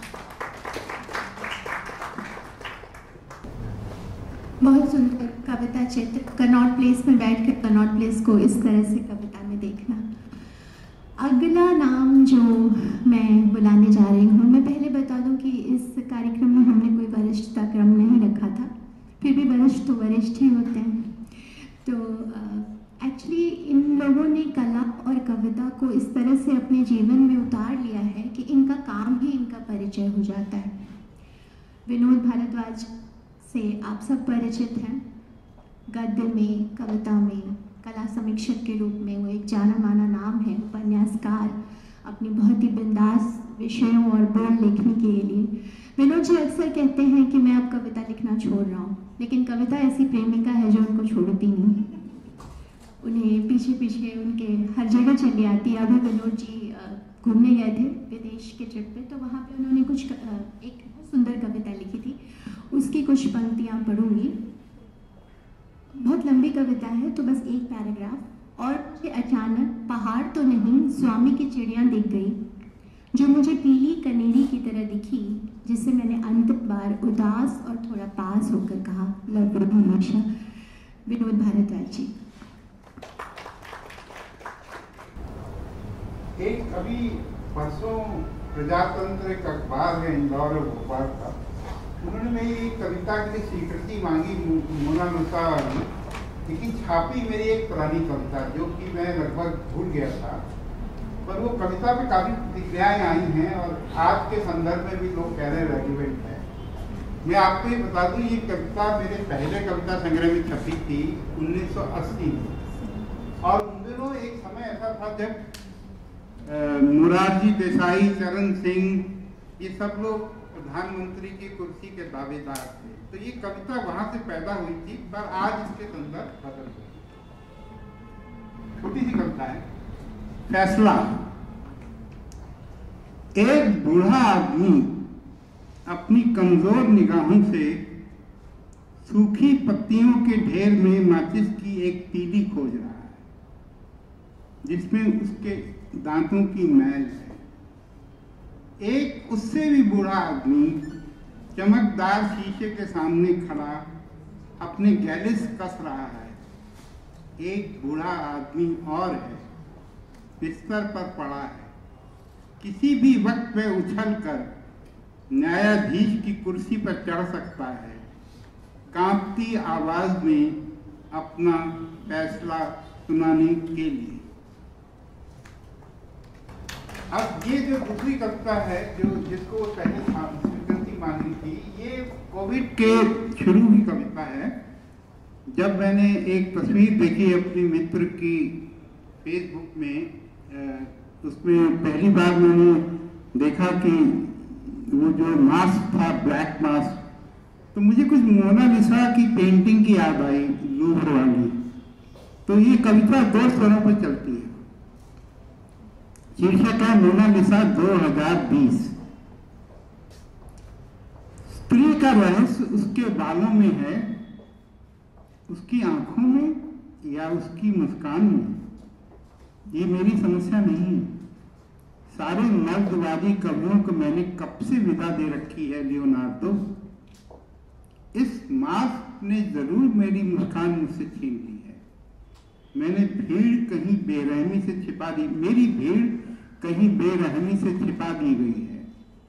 बहुत सुंदर कविता चित्र। कनॉट प्लेस में बैठकर कनॉट प्लेस को इस तरह से कविता में देखना। अगला नाम जो मैं बुलाने जा रही हूँ, मैं पहले बता दूँ कि इस कार्यक्रम में हमने कोई वरिष्ठता क्रम नहीं रखा था, फिर भी वरिष्ठ तो वरिष्ठ ही होते हैं। तो एक्चुअली uh, इन लोगों ने कला और कविता को इस तरह से अपने जीवन में उतार लिया है कि इनका काम ही इनका परिचय हो जाता है। विनोद भारद्वाज से आप सब परिचित हैं। गद्य में, कविता में, कला समीक्षक के रूप में वो एक जाना माना नाम है। उपन्यासकार, अपनी बहुत ही बिंदास विषयों और बोल्ड लेखनी के लिए विनोद जी अक्सर कहते हैं कि मैं अब कविता लिखना छोड़ रहा हूँ, लेकिन कविता ऐसी प्रेमिका है जो उनको छोड़ती नहीं, उन्हें पीछे पीछे उनके हर जगह चली आती है। अभी विनोद जी घूमने गए थे विदेश के ट्रिप पे, तो वहाँ पे उन्होंने कुछ एक सुंदर कविता लिखी थी, उसकी कुछ पंक्तियाँ पढ़ूंगी। बहुत लंबी कविता है तो बस एक पैराग्राफ। और मुझे अचानक पहाड़ तो नहीं स्वामी की चिड़िया दिख गई, जो मुझे पीली कनेरी की तरह दिखी, जिसे मैंने अंतिम बार उदास और थोड़ा पास होकर कहा, लव यू हमेशा। विनोद भारद्वाज जी। एक अभी परसों प्रजातंत्र एक अखबार है इंदौर और भोपाल का, उन्होंने मेरी एक कविता के लिए स्वीकृति मांगी, मोनालिसा वाली, लेकिन छापी मेरी एक पुरानी कविता जो कि मैं लगभग भूल गया था, पर वो कविता पे काफ़ी प्रतिक्रियाएँ आई हैं और आज के संदर्भ में भी लोग कह रहे हैं रेलिवेंट है। मैं आपको ये बता दूँ, ये कविता मेरे पहले कविता संग्रह में छपी थी उन्नीस सौ अस्सी में, और उन दिनों एक समय ऐसा था जब मोरारजी देसाई, चरण सिंह, ये सब लोग प्रधानमंत्री की कुर्सी के दावेदार थे। तो ये कविता वहां से पैदा हुई थी, पर आज इसके संदर्भ बदल गए। छोटी सी कविता है। फैसला। एक बूढ़ा आदमी अपनी कमजोर निगाहों से सूखी पत्तियों के ढेर में माचिस की एक तीली खोज रहा है, जिसमें उसके दांतों की मैल है। एक उससे भी बूढ़ा आदमी चमकदार शीशे के सामने खड़ा अपने गैलिस कस रहा है। एक बूढ़ा आदमी और है, बिस्तर पर पड़ा है, किसी भी वक्त पे उछल कर न्यायाधीश की कुर्सी पर चढ़ सकता है, कांपती आवाज में अपना फैसला सुनाने के लिए। अब ये जो दूसरी कविता है जो जिसको पहले स्वीकृति मांगी थी, ये कोविड के शुरू की कविता है। जब मैंने एक तस्वीर देखी अपने मित्र की फेसबुक में, उसमें पहली बार मैंने देखा कि वो जो मास्क था, ब्लैक मास्क, तो मुझे कुछ मोनालिसा की पेंटिंग की याद आई, लूव्र वाली। तो ये कविता दो स्वरों पर चलती है। शीर्षक है मोनालिसा दो हज़ार बीस। स्त्री का रहस्य उसके बालों में है, उसकी आंखों में या उसकी मुस्कान में। ये मेरी समस्या नहीं है। सारे मर्दवादी कवियों को मैंने कब से विदा दे रखी है लियोनार्डो। इस मास्क ने जरूर मेरी मुस्कान मुझसे छीन ली है। मैंने भीड़ कहीं बेरहमी से छिपा दी, मेरी भीड़ कहीं बेरहमी से छिपा दी गई है।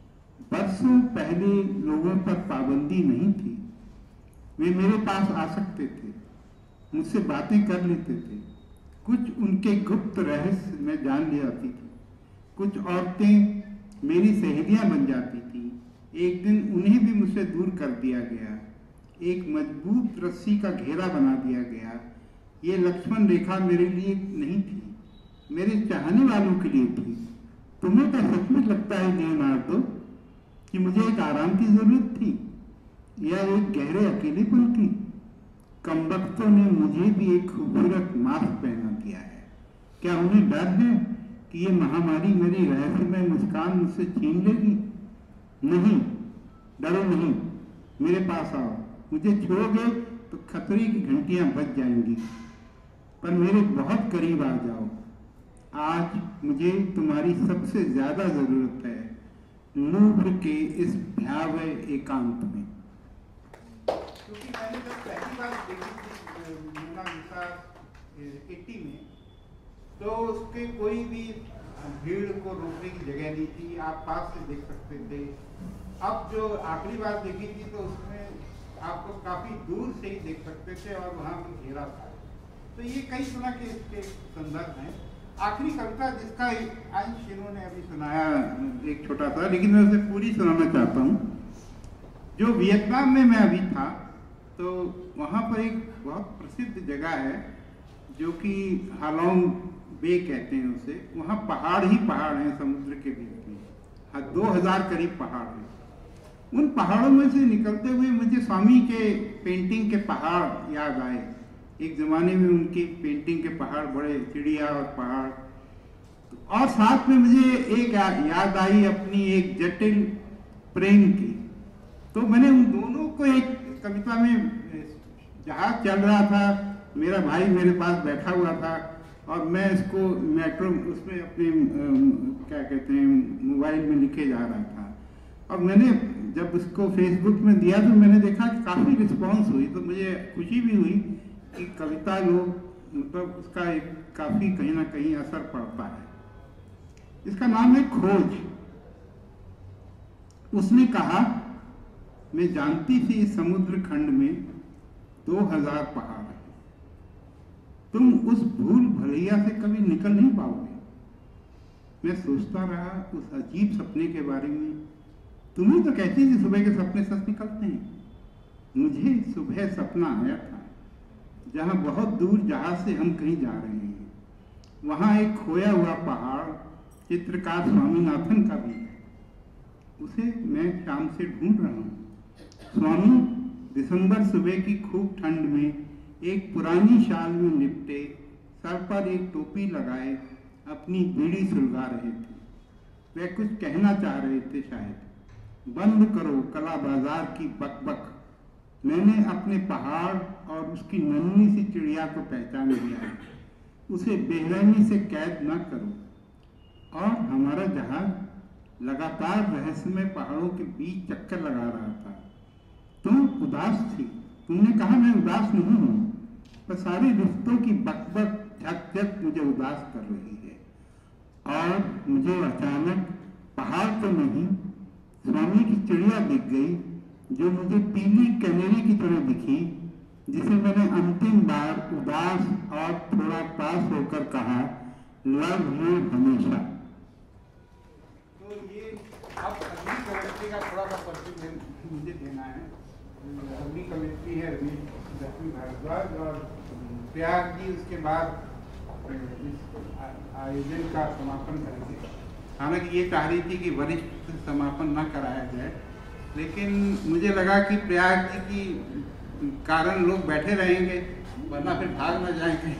बरसों पहले लोगों पर पाबंदी नहीं थी, वे मेरे पास आ सकते थे, मुझसे बातें कर लेते थे, कुछ उनके गुप्त रहस्य मैं जान ले आती थी। कुछ औरतें मेरी सहेलियां बन जाती थी। एक दिन उन्हें भी मुझसे दूर कर दिया गया, एक मजबूत रस्सी का घेरा बना दिया गया। ये लक्ष्मण रेखा मेरे लिए नहीं थी, मेरे चाहने वालों के लिए थी। तुम्हें क्या सच में लगता है लियोनार्डो कि मुझे एक आराम की जरूरत थी या एक गहरे अकेलेपन की? कमबख्तों ने मुझे भी एक खूबसूरत मास्क पहना दिया है। क्या उन्हें डर है कि ये महामारी मेरी रहस्यमय मुस्कान मुझसे छीन लेगी? नहीं, डरो नहीं, मेरे पास आओ। मुझे छोड़ोगे तो खतरे की घंटियां बज जाएंगी, पर मेरे बहुत करीब आ जाओ। आज मुझे तुम्हारी सबसे ज्यादा जरूरत है, लूव्र के इस भयावह एकांत में। क्योंकि मैंने जब पहली बार देखी थी मोनालिसा अस्सी में, तो उसके कोई भी भीड़ को रोकने की जगह नहीं थी, आप पास से देख सकते थे। अब जो आखिरी बार देखी थी तो उसमें आपको काफी दूर से ही देख सकते थे और वहाँ भी घेरा था। तो ये कई तरह के इसके संदर्भ हैं। आखिरी कविता जिसका अंश इन्होंने अभी सुनाया एक छोटा सा, लेकिन मैं उसे पूरी सुनाना चाहता हूँ। जो वियतनाम में मैं अभी था तो वहाँ पर एक बहुत प्रसिद्ध जगह है जो कि हालोंग बे कहते हैं उसे। वहाँ पहाड़ ही पहाड़ हैं समुद्र के बीच में, हाँ दो हजार करीब पहाड़ हैं। उन पहाड़ों में से निकलते हुए मुझे स्वामी के पेंटिंग के पहाड़ याद आए। एक जमाने में उनकी पेंटिंग के पहाड़, बड़े चिड़िया और पहाड़, और साथ में मुझे एक याद आई अपनी एक जटिल प्रेम की। तो मैंने उन दोनों को एक कविता में, जहाज चल रहा था, मेरा भाई मेरे पास बैठा हुआ था और मैं इसको मेट्रो उसमें अपने क्या कहते हैं मोबाइल में लिखे जा रहा था। और मैंने जब उसको फेसबुक में दिया तो मैंने देखा कि काफ़ी रिस्पॉन्स हुई, तो मुझे खुशी भी हुई कि कविता लोग मतलब उसका एक काफ़ी कहीं ना कहीं असर पड़ता है। इसका नाम है खोज। उसने कहा, मैं जानती थी इस समुद्र खंड में दो हजार पहाड़ हैं, तुम उस भूल भलैया से कभी निकल नहीं पाओगे। मैं सोचता रहा उस अजीब सपने के बारे में। तुम्हें तो कहती थी सुबह के सपने सच निकलते हैं। मुझे सुबह सपना आया था जहां बहुत दूर जहाज से हम कहीं जा रहे हैं। वहां एक खोया हुआ पहाड़ चित्रकार स्वामीनाथन का भी है, उसे मैं शाम से ढूंढ रहा हूँ। स्वामी दिसंबर सुबह की खूब ठंड में एक पुरानी शाल में लिपटे, सर पर एक टोपी लगाए अपनी बीड़ी सुलगा रहे थे। वे कुछ कहना चाह रहे थे शायद। बंद करो कला बाजार की बकबक। मैंने अपने पहाड़ और उसकी नन्ही सी चिड़िया को पहचान लिया है। उसे बेरहमी से कैद न करो। और हमारा जहाज लगातार रहस्यमय पहाड़ों के बीच चक्कर लगा रहा था। तुम उदास थी। तुमने कहा मैं उदास नहीं हूं, पर सारे रिश्तों की बकबक झक झक मुझे उदास कर रही है। और मुझे अचानक पहाड़ तो नहीं, स्वामी की चिड़िया दिख गई, जो मुझे पीली कैनेरी की तरह दिखी, जिसे मैंने अंतिम बार उदास और थोड़ा पास होकर कहा, लव यू हमेशा। तो ये अब अगली कविता का थोड़ा सा परिचय मुझे देना है। अगली कविता है लक्ष्मी भारद्वाज और प्रयाग जी उसके बाद इस आयोजन का समापन करेंगे। हालांकि ये चाह रही थी कि वरिष्ठ समापन न कराया जाए, लेकिन मुझे लगा कि प्रयाग जी की कारण लोग बैठे रहेंगे, वरना फिर भाग न जाएंगे।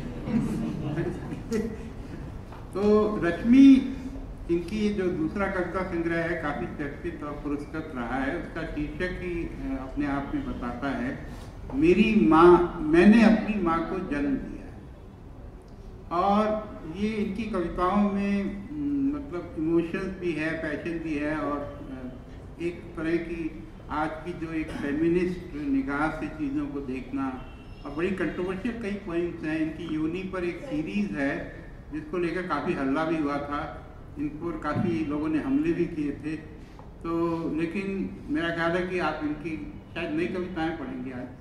तो रश्मि, इनकी जो दूसरा कविता संग्रह है काफ़ी चर्चित और पुरस्कृत रहा है। उसका शीर्षक ही अपने आप में बताता है, मेरी माँ, मैंने अपनी माँ को जन्म दिया। और ये इनकी कविताओं में मतलब इमोशंस भी है, पैशन भी है, और एक तरह की आज की जो एक फेमिनिस्ट निगाह से चीज़ों को देखना, और बड़ी कंट्रोवर्शियल कई पॉइंट्स हैं इनकी। यूनी पर एक सीरीज़ है जिसको लेकर काफ़ी हल्ला भी हुआ था, इन पर काफ़ी लोगों ने हमले भी किए थे। तो लेकिन मेरा ख्याल है कि आप इनकी शायद नई कविताएं पढ़ेंगे आज।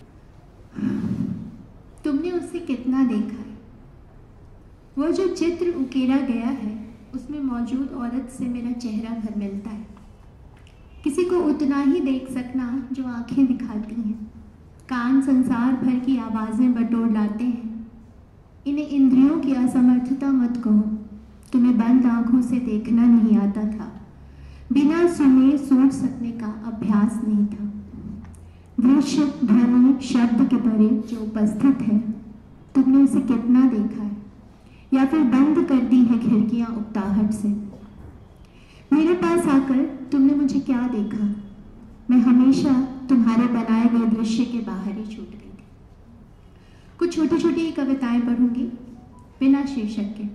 तुमने उससे कितना देखा है? वह जो चित्र उकेरा गया है उसमें मौजूद औरत से मेरा चेहरा भर मिलता है। किसी को उतना ही देख सकना जो आंखें दिखाती हैं, कान संसार भर की आवाज़ें बटोर लाते हैं। इन्हें इंद्रियों की असमर्थता मत कहो, तुम्हें बंद आंखों से देखना नहीं आता था, बिना सुने सोच सकने का अभ्यास नहीं था। दृश्य, ध्वनि, शब्द के परे जो उपस्थित है, तुमने उसे कितना देखा है, या फिर बंद कर दी है खिड़कियां उकताहट से? मेरे पास आकर तुमने मुझे क्या देखा? मैं हमेशा तुम्हारे बनाए गए दृश्य के बाहर ही छूट गई थी। कुछ छोटी छोटी कविताएं पढ़ूंगी बिना शीर्षक के।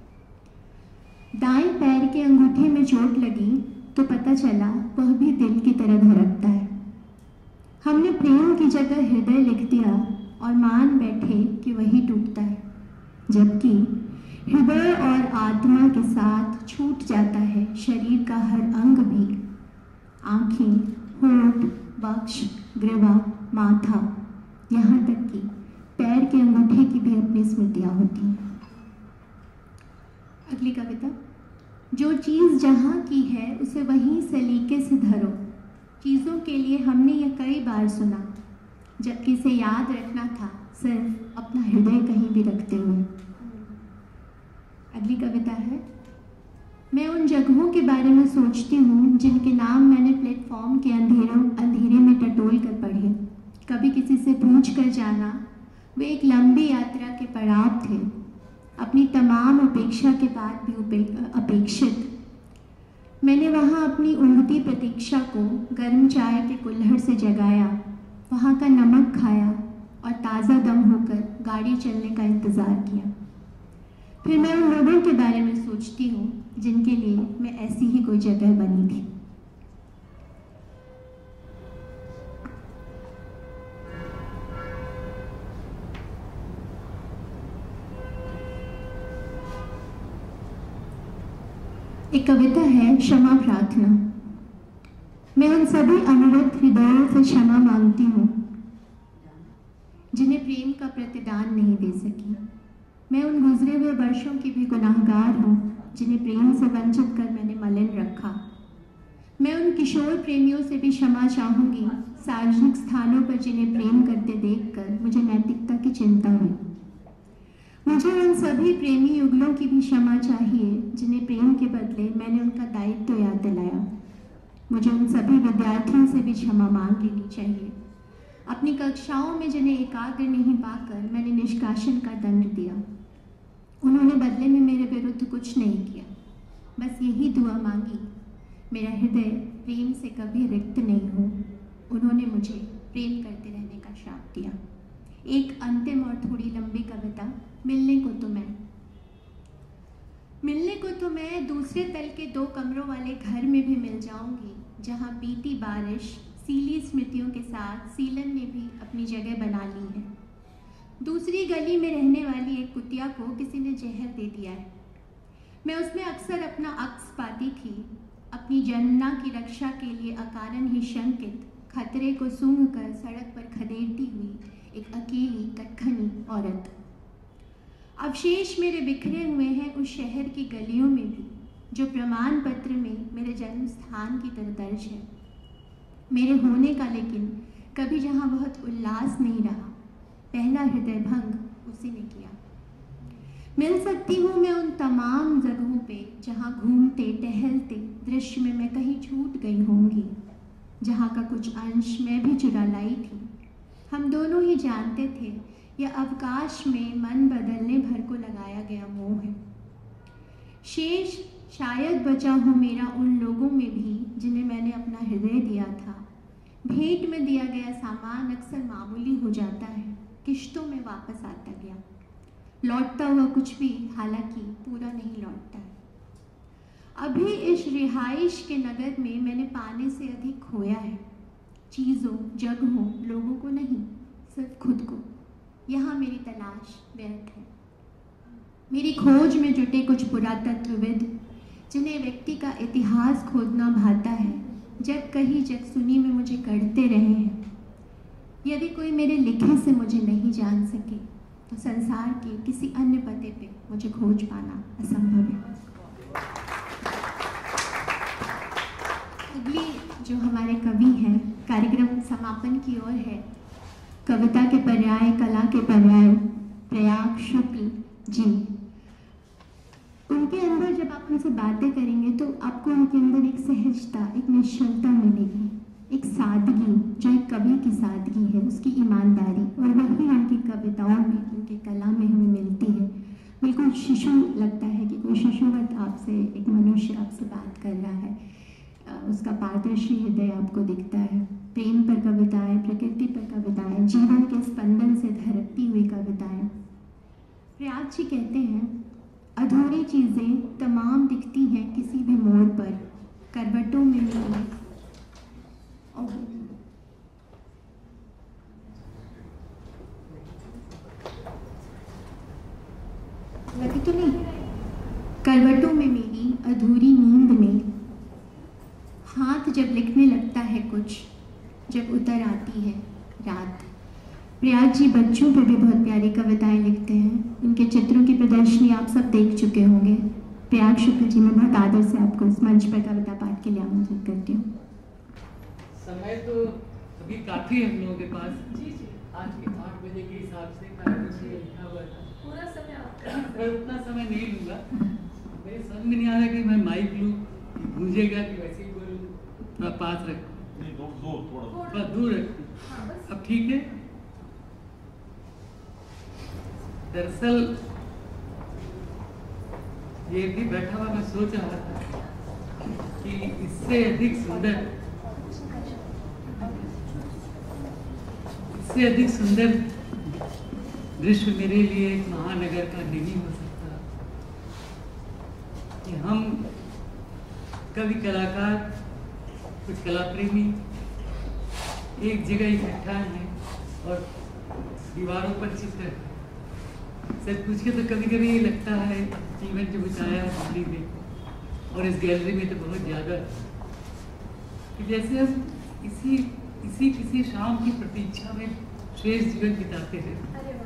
दाएं पैर के अंगूठे में चोट लगी तो पता चला वह भी दिल की तरह धड़कता है। हमने प्रेम की जगह हृदय लिख दिया और मान बैठे कि वही टूटता है, जबकि हृदय और आत्मा के साथ छूट जाता है शरीर का हर अंग भी। आंखें, होंठ, वक्ष, ग्रीवा, माथा, यहाँ तक कि पैर के अंगूठे की भी अपनी स्मृतियाँ होती हैं। अगली कविता। जो चीज़ जहाँ की है उसे वहीं सलीके से धरो। चीज़ों के लिए हमने यह कई बार सुना, जबकि इसे याद रखना था सिर्फ अपना हृदय कहीं भी रखते हुए। अगली कविता है। मैं उन जगहों के बारे में सोचती हूँ जिनके नाम मैंने प्लेटफॉर्म के अंधेरों अंधेरे में टटोल कर पढ़े। कभी किसी से पूछ कर जाना, वे एक लंबी यात्रा के पड़ाव थे, अपनी तमाम अपेक्षा के बाद भी उपे, अपेक्षित। मैंने वहाँ अपनी उंगती प्रतीक्षा को गर्म चाय के कुल्हड़ से जगाया, वहाँ का नमक खाया और ताज़ा दम होकर गाड़ी चलने का इंतज़ार किया। फिर मैं उन लोगों के बारे में सोचती हूँ जिनके लिए मैं ऐसी ही कोई जगह बनी थी। एक कविता है, क्षमा प्रार्थना। मैं उन सभी अनुरक्त हृदयों से क्षमा मांगती हूँ जिन्हें प्रेम का प्रतिदान नहीं दे सकी। मैं उन गुजरे हुए वर्षों की भी गुनाहगार हूँ जिन्हें प्रेम से वंचित कर मैंने मलिन रखा। मैं उन किशोर प्रेमियों से भी क्षमा चाहूँगी सार्वजनिक स्थानों पर जिन्हें प्रेम करते देखकर मुझे नैतिकता की चिंता हुई। मुझे उन सभी प्रेमी युगलों की भी क्षमा चाहिए जिन्हें प्रेम के बदले मैंने उनका दायित्व याद दिलाया। मुझे उन सभी विद्यार्थियों से भी क्षमा मांग लेनी चाहिए, अपनी कक्षाओं में जिन्हें एकाग्र नहीं पाकर मैंने निष्कासन का दंड दिया। उन्होंने बदले में मेरे विरुद्ध कुछ नहीं किया, बस यही दुआ मांगी, मेरा हृदय प्रेम से कभी रिक्त नहीं हो। उन्होंने मुझे प्रेम करते रहने का श्राप दिया। एक अंतिम और थोड़ी लंबी कविता। मिलने को तो मैं मिलने को तो मैं दूसरे तल के दो कमरों वाले घर में भी मिल जाऊंगी, जहां बीती बारिश सीली स्मृतियों के साथ सीलन ने भी अपनी जगह बना ली है। दूसरी गली में रहने वाली एक कुतिया को किसी ने जहर दे दिया है। मैं उसमें अक्सर अपना अक्स पाती थी, अपनी जनना की रक्षा के लिए अकारण ही शंकित, खतरे को सूंघ कर सड़क पर खदेड़ती हुई एक अकेली कटखनी औरत। अवशेष मेरे बिखरे हुए हैं उस शहर की गलियों में भी, जो प्रमाण पत्र में मेरे जन्म स्थान की तरह दर्ज है। मेरे होने का लेकिन कभी जहाँ बहुत उल्लास नहीं रहा, पहला हृदय भंग उसी ने किया। मिल सकती हूँ मैं उन तमाम जगहों पे जहाँ घूमते टहलते दृश्य में मैं कहीं छूट गई होंगी, जहाँ का कुछ अंश मैं भी चुरा लाई थी। हम दोनों ही जानते थे यह अवकाश में मन बदलने भर को लगाया गया मोह है। शेष शायद बचा हो मेरा उन लोगों में भी जिन्हें मैंने अपना हृदय दिया था। भेंट में दिया गया सामान अक्सर मामूली हो जाता है, किश्तों में वापस आता गया। लौटता हुआ कुछ भी हालांकि पूरा नहीं लौटता है। अभी इस रिहाइश के नगर में मैंने पाने से अधिक खोया है, चीज़ों, जगहों, लोगों को नहीं, सिर्फ खुद को। यहाँ मेरी तलाश व्यर्थ है। मेरी खोज में जुटे कुछ पुरातत्वविद, जिन्हें व्यक्ति का इतिहास खोदना भाता है, जग कही जग सुनी में मुझे करते रहे हैं। यदि कोई मेरे लिखे से मुझे नहीं जान सके तो संसार के किसी अन्य पते पे मुझे खोज पाना असंभव है। अगली जो हमारे कवि हैं, कार्यक्रम समापन की ओर है। कविता के पर्याय, कला के पर्याय प्रयाग शुक्ल जी। उनके अंदर जब आप उनसे बातें करेंगे तो आपको उनके अंदर एक सहजता, एक निश्चलता मिलेगी, एक सादगी जो एक कवि की सादगी है, उसकी ईमानदारी, और वही उनकी कविताओं में, उनके कला में हमें मिलती है। बिल्कुल शिशु लगता है कि कोई शिशुवत आपसे, एक मनुष्य आपसे बात कर रहा है। उसका पारदर्शी हृदय आपको दिखता है। प्रेम पर कविताएं, प्रकृति पर कविताएं, जीवन के स्पंदन से धड़कती हुई कविताएं। प्रयाग जी कहते हैं, अधूरी चीज़ें तमाम दिखती हैं किसी भी मोड़ पर, करवटों में मिली लगी तो नहीं, करवटों में मेरी अधूरी नींद में हाथ जब लिखने लगता है कुछ, जब उतर आती है रात। प्रयाग जी बच्चों पर भी बहुत प्यारी कविताएं लिखते हैं। उनके चित्रों की प्रदर्शनी आप सब देख चुके होंगे। प्रयाग शुक्ल जी, मैं बहुत आदर से आपको इस मंच पर कविता पाठ के लिए आमंत्रित करती हूँ। समय तो अभी काफी है हम लोगों के पास। जी जी। आज के आठ बजे के हिसाब से कार्यक्रम लिखा हुआ था। पूरा समय आपका। मैं उतना समय नहीं लूँगा। मेरे समझ में नहीं आ रहा कि मैं माइक लूँ, गूंजेगा कि वैसे ही बोलूँ। थोड़ा पास रख, थोड़ा दूर रख। अब ठीक है। दरअसल ये भी बैठा हुआ मैं सोच रहा था कि इससे अधिक सुंदर इससे अधिक सुंदर दृश्य मेरे लिए एक महानगर का नहीं हो सकता कि हम कवि, कलाकार, कुछ कला प्रेमी एक जगह इकट्ठा हैं और दीवारों पर चित्र। सच पूछ के तो कभी कभी ये लगता है जीवन जो बिताया है दिल्ली में और इस गैलरी में तो बहुत ज़्यादा, कि जैसे हम इसी इसी किसी शाम की प्रतीक्षा में शेष जीवन बिताते हैं।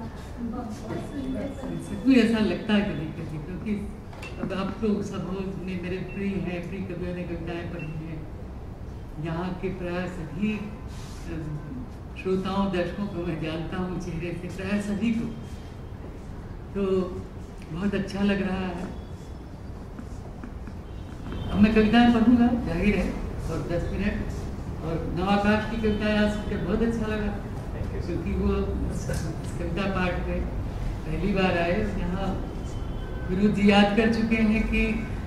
सबको ऐसा लगता है कभी कभी, क्योंकि अब आप लोग सब ने मेरे प्रिय हैं, प्रिय कवियों ने कविताएँ पढ़ी हैं। यहाँ के प्राय सभी श्रोताओं, दर्शकों को मैं जानता हूँ चेहरे से, प्राय सभी को, तो बहुत अच्छा लग रहा है। अब मैं कविताएं पढ़ूंगा, जाहिर है, और दस मिनट और नवाकाश की कविताएं आज सुनकर बहुत अच्छा लगा, क्योंकि वो कविता पाठ में पहली बार आए। यहाँ गुरु जी याद कर चुके हैं कि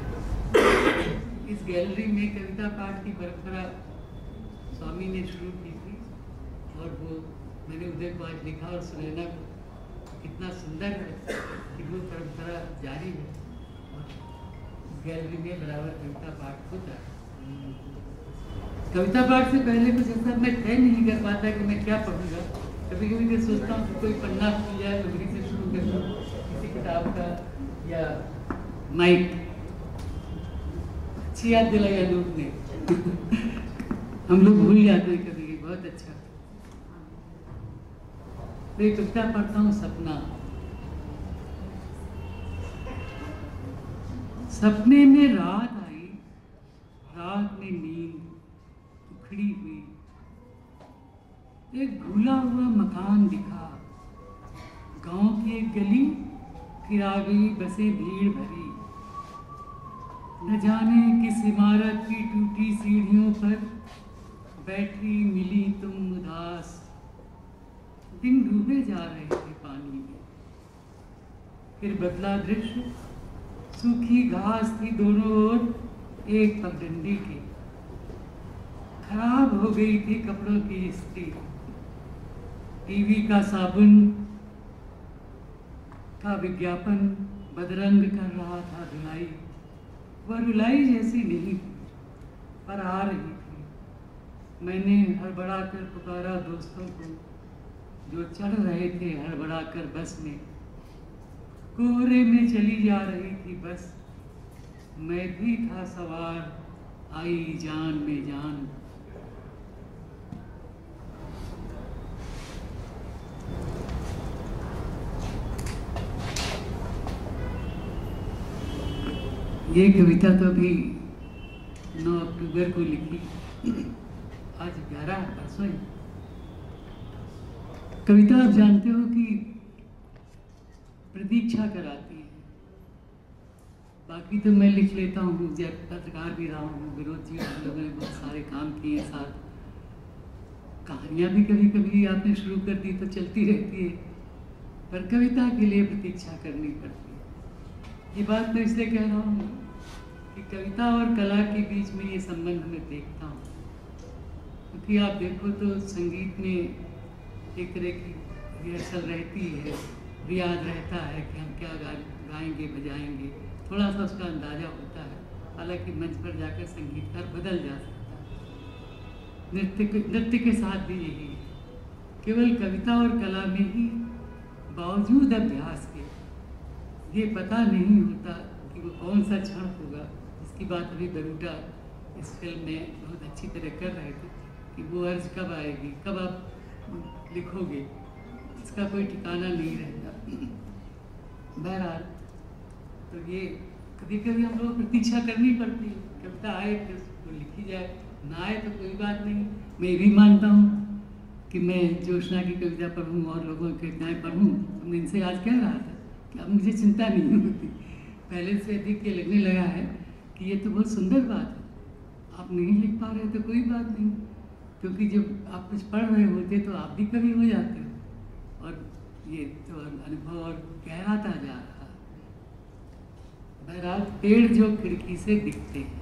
इस गैलरी में कविता पाठ की परंपरा स्वामी ने शुरू की थी, और वो मैंने उदय को आज लिखा और सुनैना को, कितना सुंदर है कि वो परंपरा जारी है और गैलरी में बराबर कविता पाठ होता है। कविता पाठ से पहले कुछ ऐसा मैं तय नहीं कर पाता कि मैं क्या पढ़ूंगा। कभी कभी मैं सोचता हूँ कि कोई पन्ना खुल जाए, लुगड़ी से शुरू कर दूँ किसी किताब का, या माइक। अच्छी याद दिलाई अनूप ने। हम लोग भूल जाते हैं कभी कभी, बहुत अच्छा। तो एक कविता पढ़ता हूँ, सपना। सपने में रात आई, रात में नींद उखड़ी हुई, एक भूला हुआ मकान दिखा, गांव की एक गली, फिर आ गई बसें भीड़ भरी। न जाने किस इमारत की टूटी सीढ़ियों पर बैठी मिली तुम उदास। दिन डूबे जा रहे थे पानी में, फिर बदला दृश्य, सूखी घास थी दोनों ओर एक पगडंडी की, खराब हो गई थी कपड़ों की इस्त्री, टीवी का साबुन का विज्ञापन बदरंग कर रहा था धुलाई। वह रुलाई जैसी नहीं थी, पर आ रही थी। मैंने हड़बड़ा कर पुकारा दोस्तों को जो चढ़ रहे थे हड़बड़ा कर बस में। कोहरे में चली जा रही थी बस, मैं भी था सवार, आई जान में जान। ये कविता तो अभी नौ अक्टूबर को लिखी, आज ग्यारह परसों है। कविता आप जानते हो कि प्रतीक्षा कराती है। बाकी तो मैं लिख लेता हूँ, जब पत्रकार भी रहा हूँ, विनोद जी हम लोगों ने बहुत सारे काम किए साथ। कहानियाँ भी कभी कभी आपने शुरू कर दी तो चलती रहती है, पर कविता के लिए प्रतीक्षा करनी पड़ती है। ये बात मैं इसलिए कह रहा हूँ कि कविता और कला के बीच में ये संबंध मैं देखता हूँ। क्योंकि आप देखो तो संगीत में एक तरह की रिहर्सल रहती है, रियाज रहता है कि हम क्या गा गाएंगे बजाएंगे, थोड़ा सा उसका अंदाजा होता है। हालांकि मंच पर जाकर संगीतकार बदल जा सकता है। नृत्य नृत्य के साथ भी यही है। केवल कविता और कला में ही बावजूद अभ्यास के ये पता नहीं होता कि वो कौन सा क्षण होगा, जिसकी बात अभी बरूटा इस फिल्म में बहुत अच्छी तरह कर रहे थे कि वो अर्ज कब आएगी, कब आप लिखोगे, इसका कोई ठिकाना नहीं रहता। बहरहाल तो ये कभी कभी हम लोग प्रतीक्षा करनी पड़ती है, कविता आए फिर वो लिखी जाए, ना आए तो कोई बात नहीं। मैं भी मानता हूँ कि मैं जोशना की कविता पढ़ूँ और लोगों की कविताएँ पढ़ूँ, तो मैं इनसे आज कह रहा था कि अब मुझे चिंता नहीं होती। पहले से अधिक ये लगने लगा है कि ये तो बहुत सुंदर बात है, आप नहीं लिख पा रहे तो कोई बात नहीं, क्योंकि जब आप कुछ पढ़ रहे होते तो आप भी कवि हो जाते हो। और ये तो अनुभव और गहराता जा रहा। बहरहाल पेड़ जो खिड़की से दिखते हैं,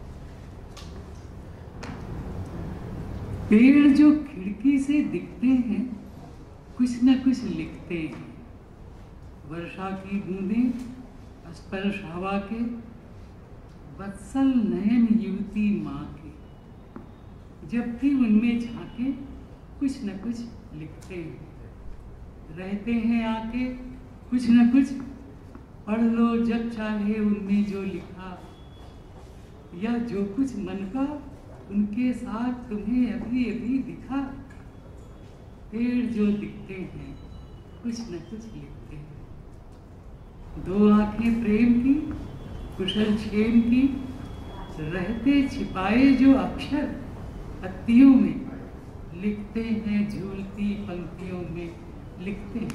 पेड़ जो खिड़की से दिखते हैं कुछ न कुछ लिखते हैं। वर्षा की बूंदें स्पर्श हवा के, वत्सल नयन युवती माँ के, जब भी उनमें झांके कुछ न कुछ लिखते हैं। रहते हैं आके कुछ न कुछ पढ़ लो जब चाहे उनमें जो लिखा, या जो कुछ मन का उनके साथ तुम्हें अभी अभी दिखा। पेड़ जो दिखते हैं कुछ न कुछ लिखते हैं। दो आंखें प्रेम की कुशल क्षेम की, रहते छिपाए जो अक्षर पत्तियों में, लिखते हैं झूलती पंक्तियों में लिखते हैं।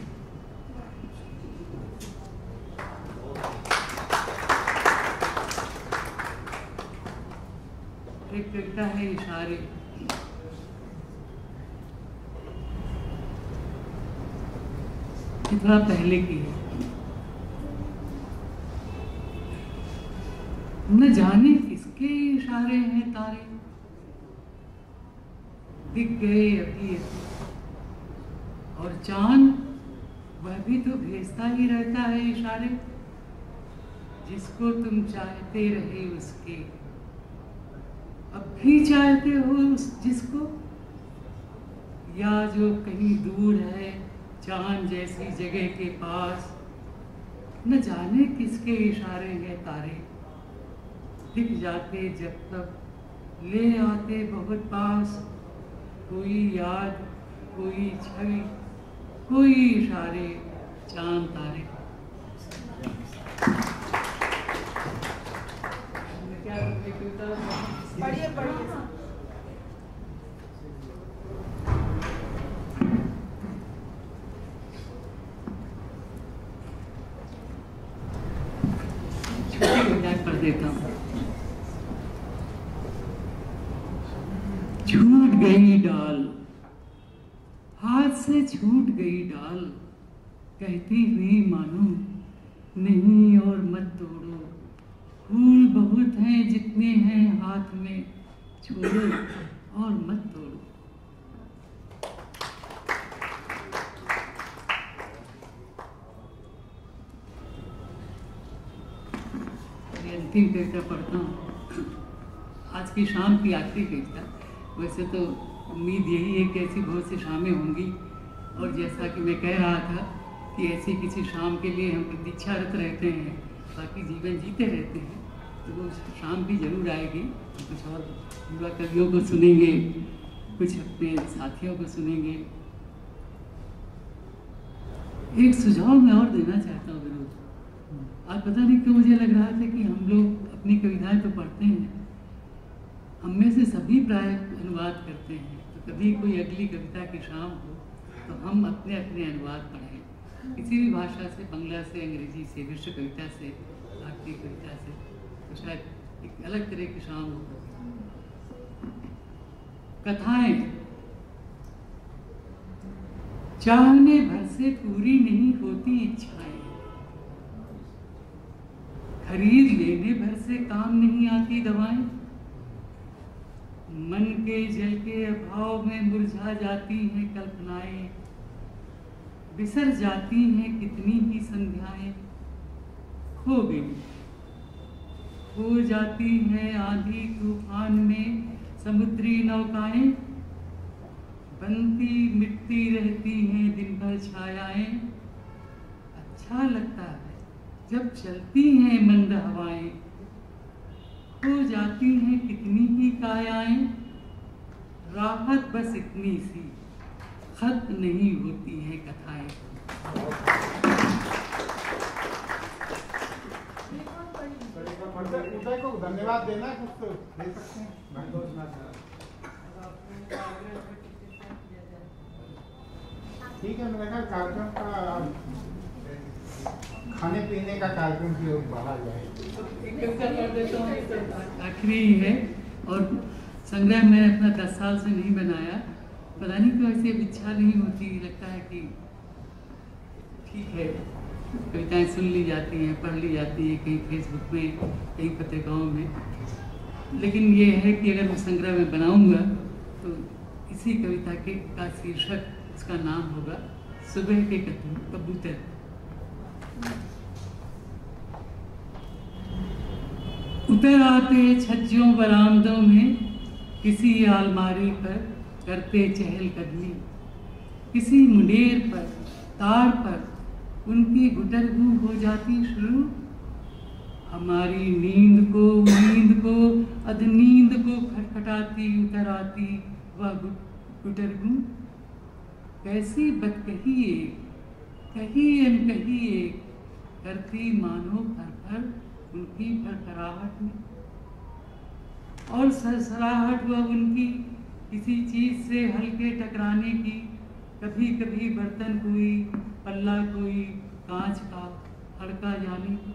एक कविता है इशारे। ये थोड़ा पहले की है। न जाने किसके इशारे हैं तारे, दिख गए अभी अभी, और चांद वह भी तो भेजता ही रहता है इशारे, जिसको तुम चाहते रहे उसके, अब भी चाहते हो उस जिसको, या जो कहीं दूर है चांद जैसी जगह के पास। न जाने किसके इशारे हैं तारे, दिख जाते जब तक ले आते बहुत पास। कोई याद कोई छवि कोई इशारे चांद तारे। पढ़िए पढ़िए। छोटी मजाक पढ़ देता हूँ। छूट गई डाल, हाथ से छूट गई डाल, कहती हुई मानो नहीं और मत तोड़ो। फूल बहुत हैं जितने हैं हाथ में, छोड़ो और मत तोड़ो। ये अंतिम कविता पढ़ता हूँ, आज की शाम की आखिरी कविता। वैसे तो उम्मीद यही है कि ऐसी बहुत सी शामें होंगी, और जैसा कि मैं कह रहा था कि ऐसी किसी शाम के लिए हम प्रतीक्षारत रहते हैं, बाकी जीवन जीते रहते हैं, तो वो शाम भी जरूर आएगी। कुछ और युवा कवियों को सुनेंगे, कुछ अपने साथियों को सुनेंगे। एक सुझाव मैं और देना चाहता हूँ विनोद। आज पता नहीं क्यों मुझे लग रहा था कि हम लोग अपनी कविताएं तो पढ़ते हैं, हम में से सभी प्राय अनुवाद करते हैं, तो कभी कोई अगली कविता की शाम हो तो हम अपने अपने अनुवाद पढ़ें, किसी भी भाषा से, बंगला से, अंग्रेजी से, विश्व कविता से, भारतीय कविता से, तो शायद एक अलग तरह की शाम हो। कथाएं चाहने भर से पूरी नहीं होती इच्छाएं, खरीद लेने भर से काम नहीं आती दवाएं, मन के जल के अभाव में मुरझा जाती हैं कल्पनाएं, बिसर जाती हैं कितनी ही संध्याएं, खो गई खो जाती हैं आंधी तूफान में समुद्री नौकाएं, बनती मिटती रहती हैं दिन भर छायाएं, अच्छा लगता है जब चलती हैं मंद हवाएं, खो जाती हैं कितनी ही कायाएं, राहत बस इतनी सी खत नहीं होती हैं कथाएं। उदय को धन्यवाद देना, कुछ तो दे सकते हैं। ठीक है, मेरे ख्याल कार्यक्रम का खाने पीने का कार्यक्रम की ओर बढ़ा जाए। आखिरी है, और संग्रह मैंने अपना दस साल से नहीं बनाया, पता नहीं क्यों ऐसी इच्छा नहीं होती, लगता है कि ठीक है कविताएं सुन ली जाती हैं, पढ़ ली जाती हैं, कहीं फेसबुक में, कहीं पत्रिकाओं में, लेकिन ये है कि अगर मैं संग्रह में बनाऊंगा तो इसी कविता के का शीर्षक, उसका नाम होगा सुबह के कबूतर। उतर आते छज्जों बरामदों में किसी अलमारी पर करते चहलकदमी, किसी मुंडेर पर तार पर उनकी गुटरगू हो जाती शुरू, हमारी नींद को नींद को अध नींद को खटखटाती उतर आती वह गुटरगू, कैसी बदकही एक कही अनकही एक करती मानो फर फर उनकी फरफराहट में, और सरसराहट वह उनकी किसी चीज से हल्के टकराने की, कभी कभी बर्तन कोई, पल्ला कोई कांच का हड़का जाने की,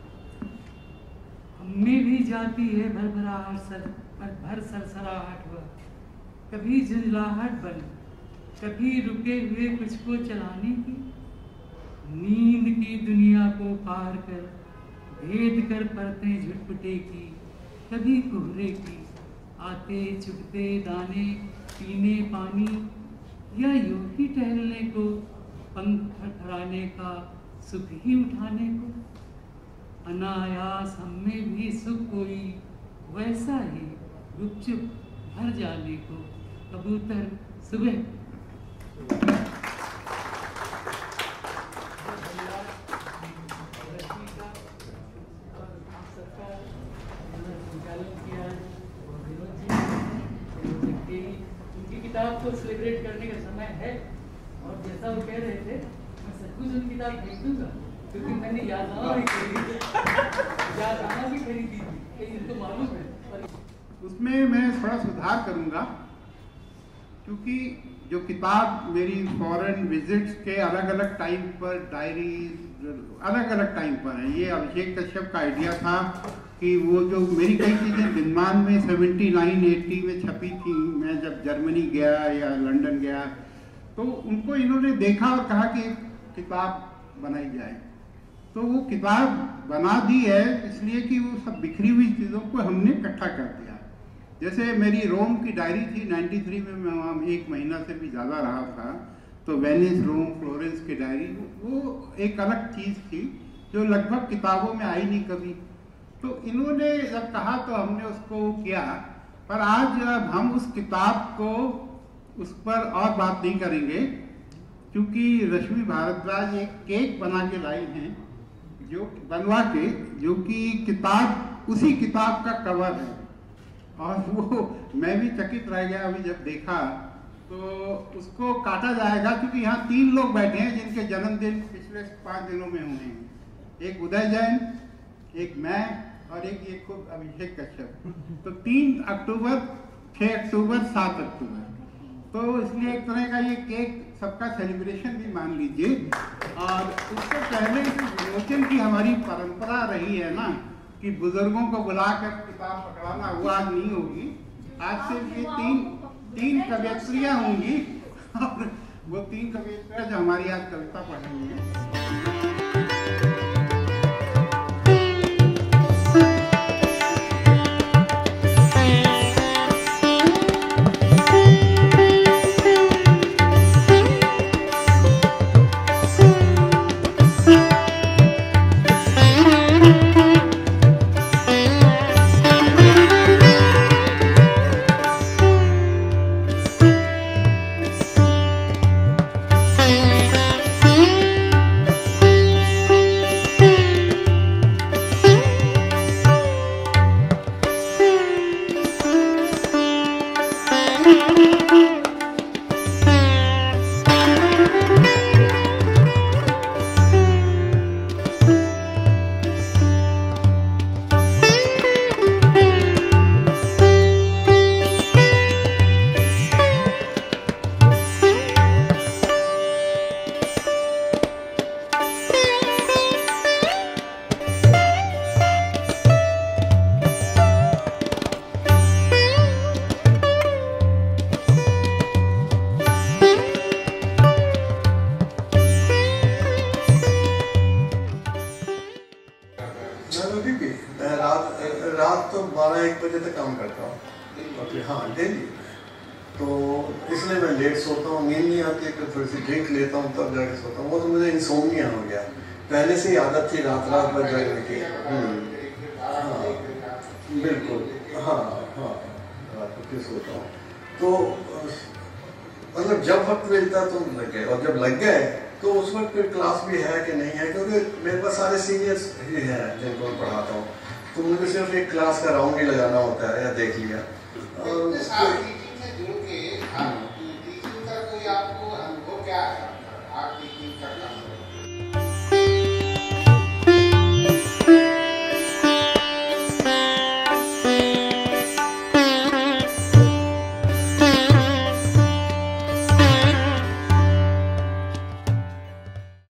हमें भी जाती है भरभराहट सर भर भर सरसराहट वह, कभी झुंझलाहट बन, कभी रुके हुए कुछ को चलाने की, नींद की दुनिया को पार कर भेद कर परतें झुटपुटे की, कभी कोहरे की, आते चुपते दाने पीने पानी, या यूं ही टहलने को, पंख फड़फड़ाने का सुख ही उठाने को, अनायास हमें भी सुख कोई वैसा ही गुपचुप भर जाने को, कबूतर सुबह। किताब को सेलिब्रेट करने का समय है, और जैसा वो कह रहे थे मैं सचमुच उनकी किताब भेज दूंगा, क्योंकि मैंने यादनामा भी खरीदी यादनामा भी खरीदी थी, इनको मालूम है। उसमें मैं थोड़ा सुधार करूंगा, क्योंकि जो किताब मेरी फॉरेन विजिट्स के अलग अलग टाइम पर डायरी अलग अलग टाइम पर है, ये अभिषेक कश्यप का आइडिया था कि वो जो मेरी कई चीज़ें दिनमान में सेवेंटी नाइन एट्टी में छपी थी, मैं जब जर्मनी गया या लंदन गया तो उनको इन्होंने देखा और कहा कि किताब बनाई जाए, तो वो किताब बना दी है, इसलिए कि वो सब बिखरी हुई चीज़ों को हमने इकट्ठा कर दिया। जैसे मेरी रोम की डायरी थी, तिरानवे में मैं वहाँ एक महीना से भी ज़्यादा रहा था, तो वेनिस, रोम, फ्लोरेंस की डायरी वो एक अलग चीज़ थी जो लगभग किताबों में आई नहीं कभी। तो इन्होंने जब कहा तो हमने उसको किया, पर आज अब हम उस किताब को उस पर और बात नहीं करेंगे, क्योंकि रश्मि भारद्वाज एक केक बना के लाई हैं, जो बनवा के, जो कि किताब उसी किताब का कवर है। और वो मैं भी चकित रह गया अभी जब देखा। तो उसको काटा जाएगा, क्योंकि यहाँ तीन लोग बैठे हैं जिनके जन्मदिन पिछले पाँच दिनों में हुए हैं। एक उदय जैन, एक मैं और एक ये खुद अभिषेक कश्यप। तो तीन अक्टूबर, छः अक्टूबर, सात अक्टूबर, तो इसलिए एक तरह का ये केक सबका सेलिब्रेशन भी मान लीजिए। और उससे पहले इस विमोचन की हमारी परंपरा रही है ना, कि बुजुर्गों को बुलाकर किताब पकड़ाना, वो आज नहीं होगी। आज सिर्फ ये तीन तीन कवियत्रियाँ होंगी, और वो तीन कवियत्रियाँ जो हमारी आज कविता पढ़ेंगी। ड्रिंक लेता हूँ तब जाके सोता हूँ। वो तो मुझे इंसोम्निया हो गया, पहले से ही आदत थी रात रात भर जागने की। हाँ बिल्कुल, हाँ हाँ रात को सोता हूँ। तो मतलब जब वक्त मिलता तो लग गए, और जब लग गए तो उस वक्त फिर क्लास भी है कि नहीं है, क्योंकि मेरे पास सारे सीनियर्स ही हैं जिनको मैं पढ़ाता हूँ, तो मुझे सिर्फ एक क्लास का राउंड ही लगाना होता है, या देख लिया और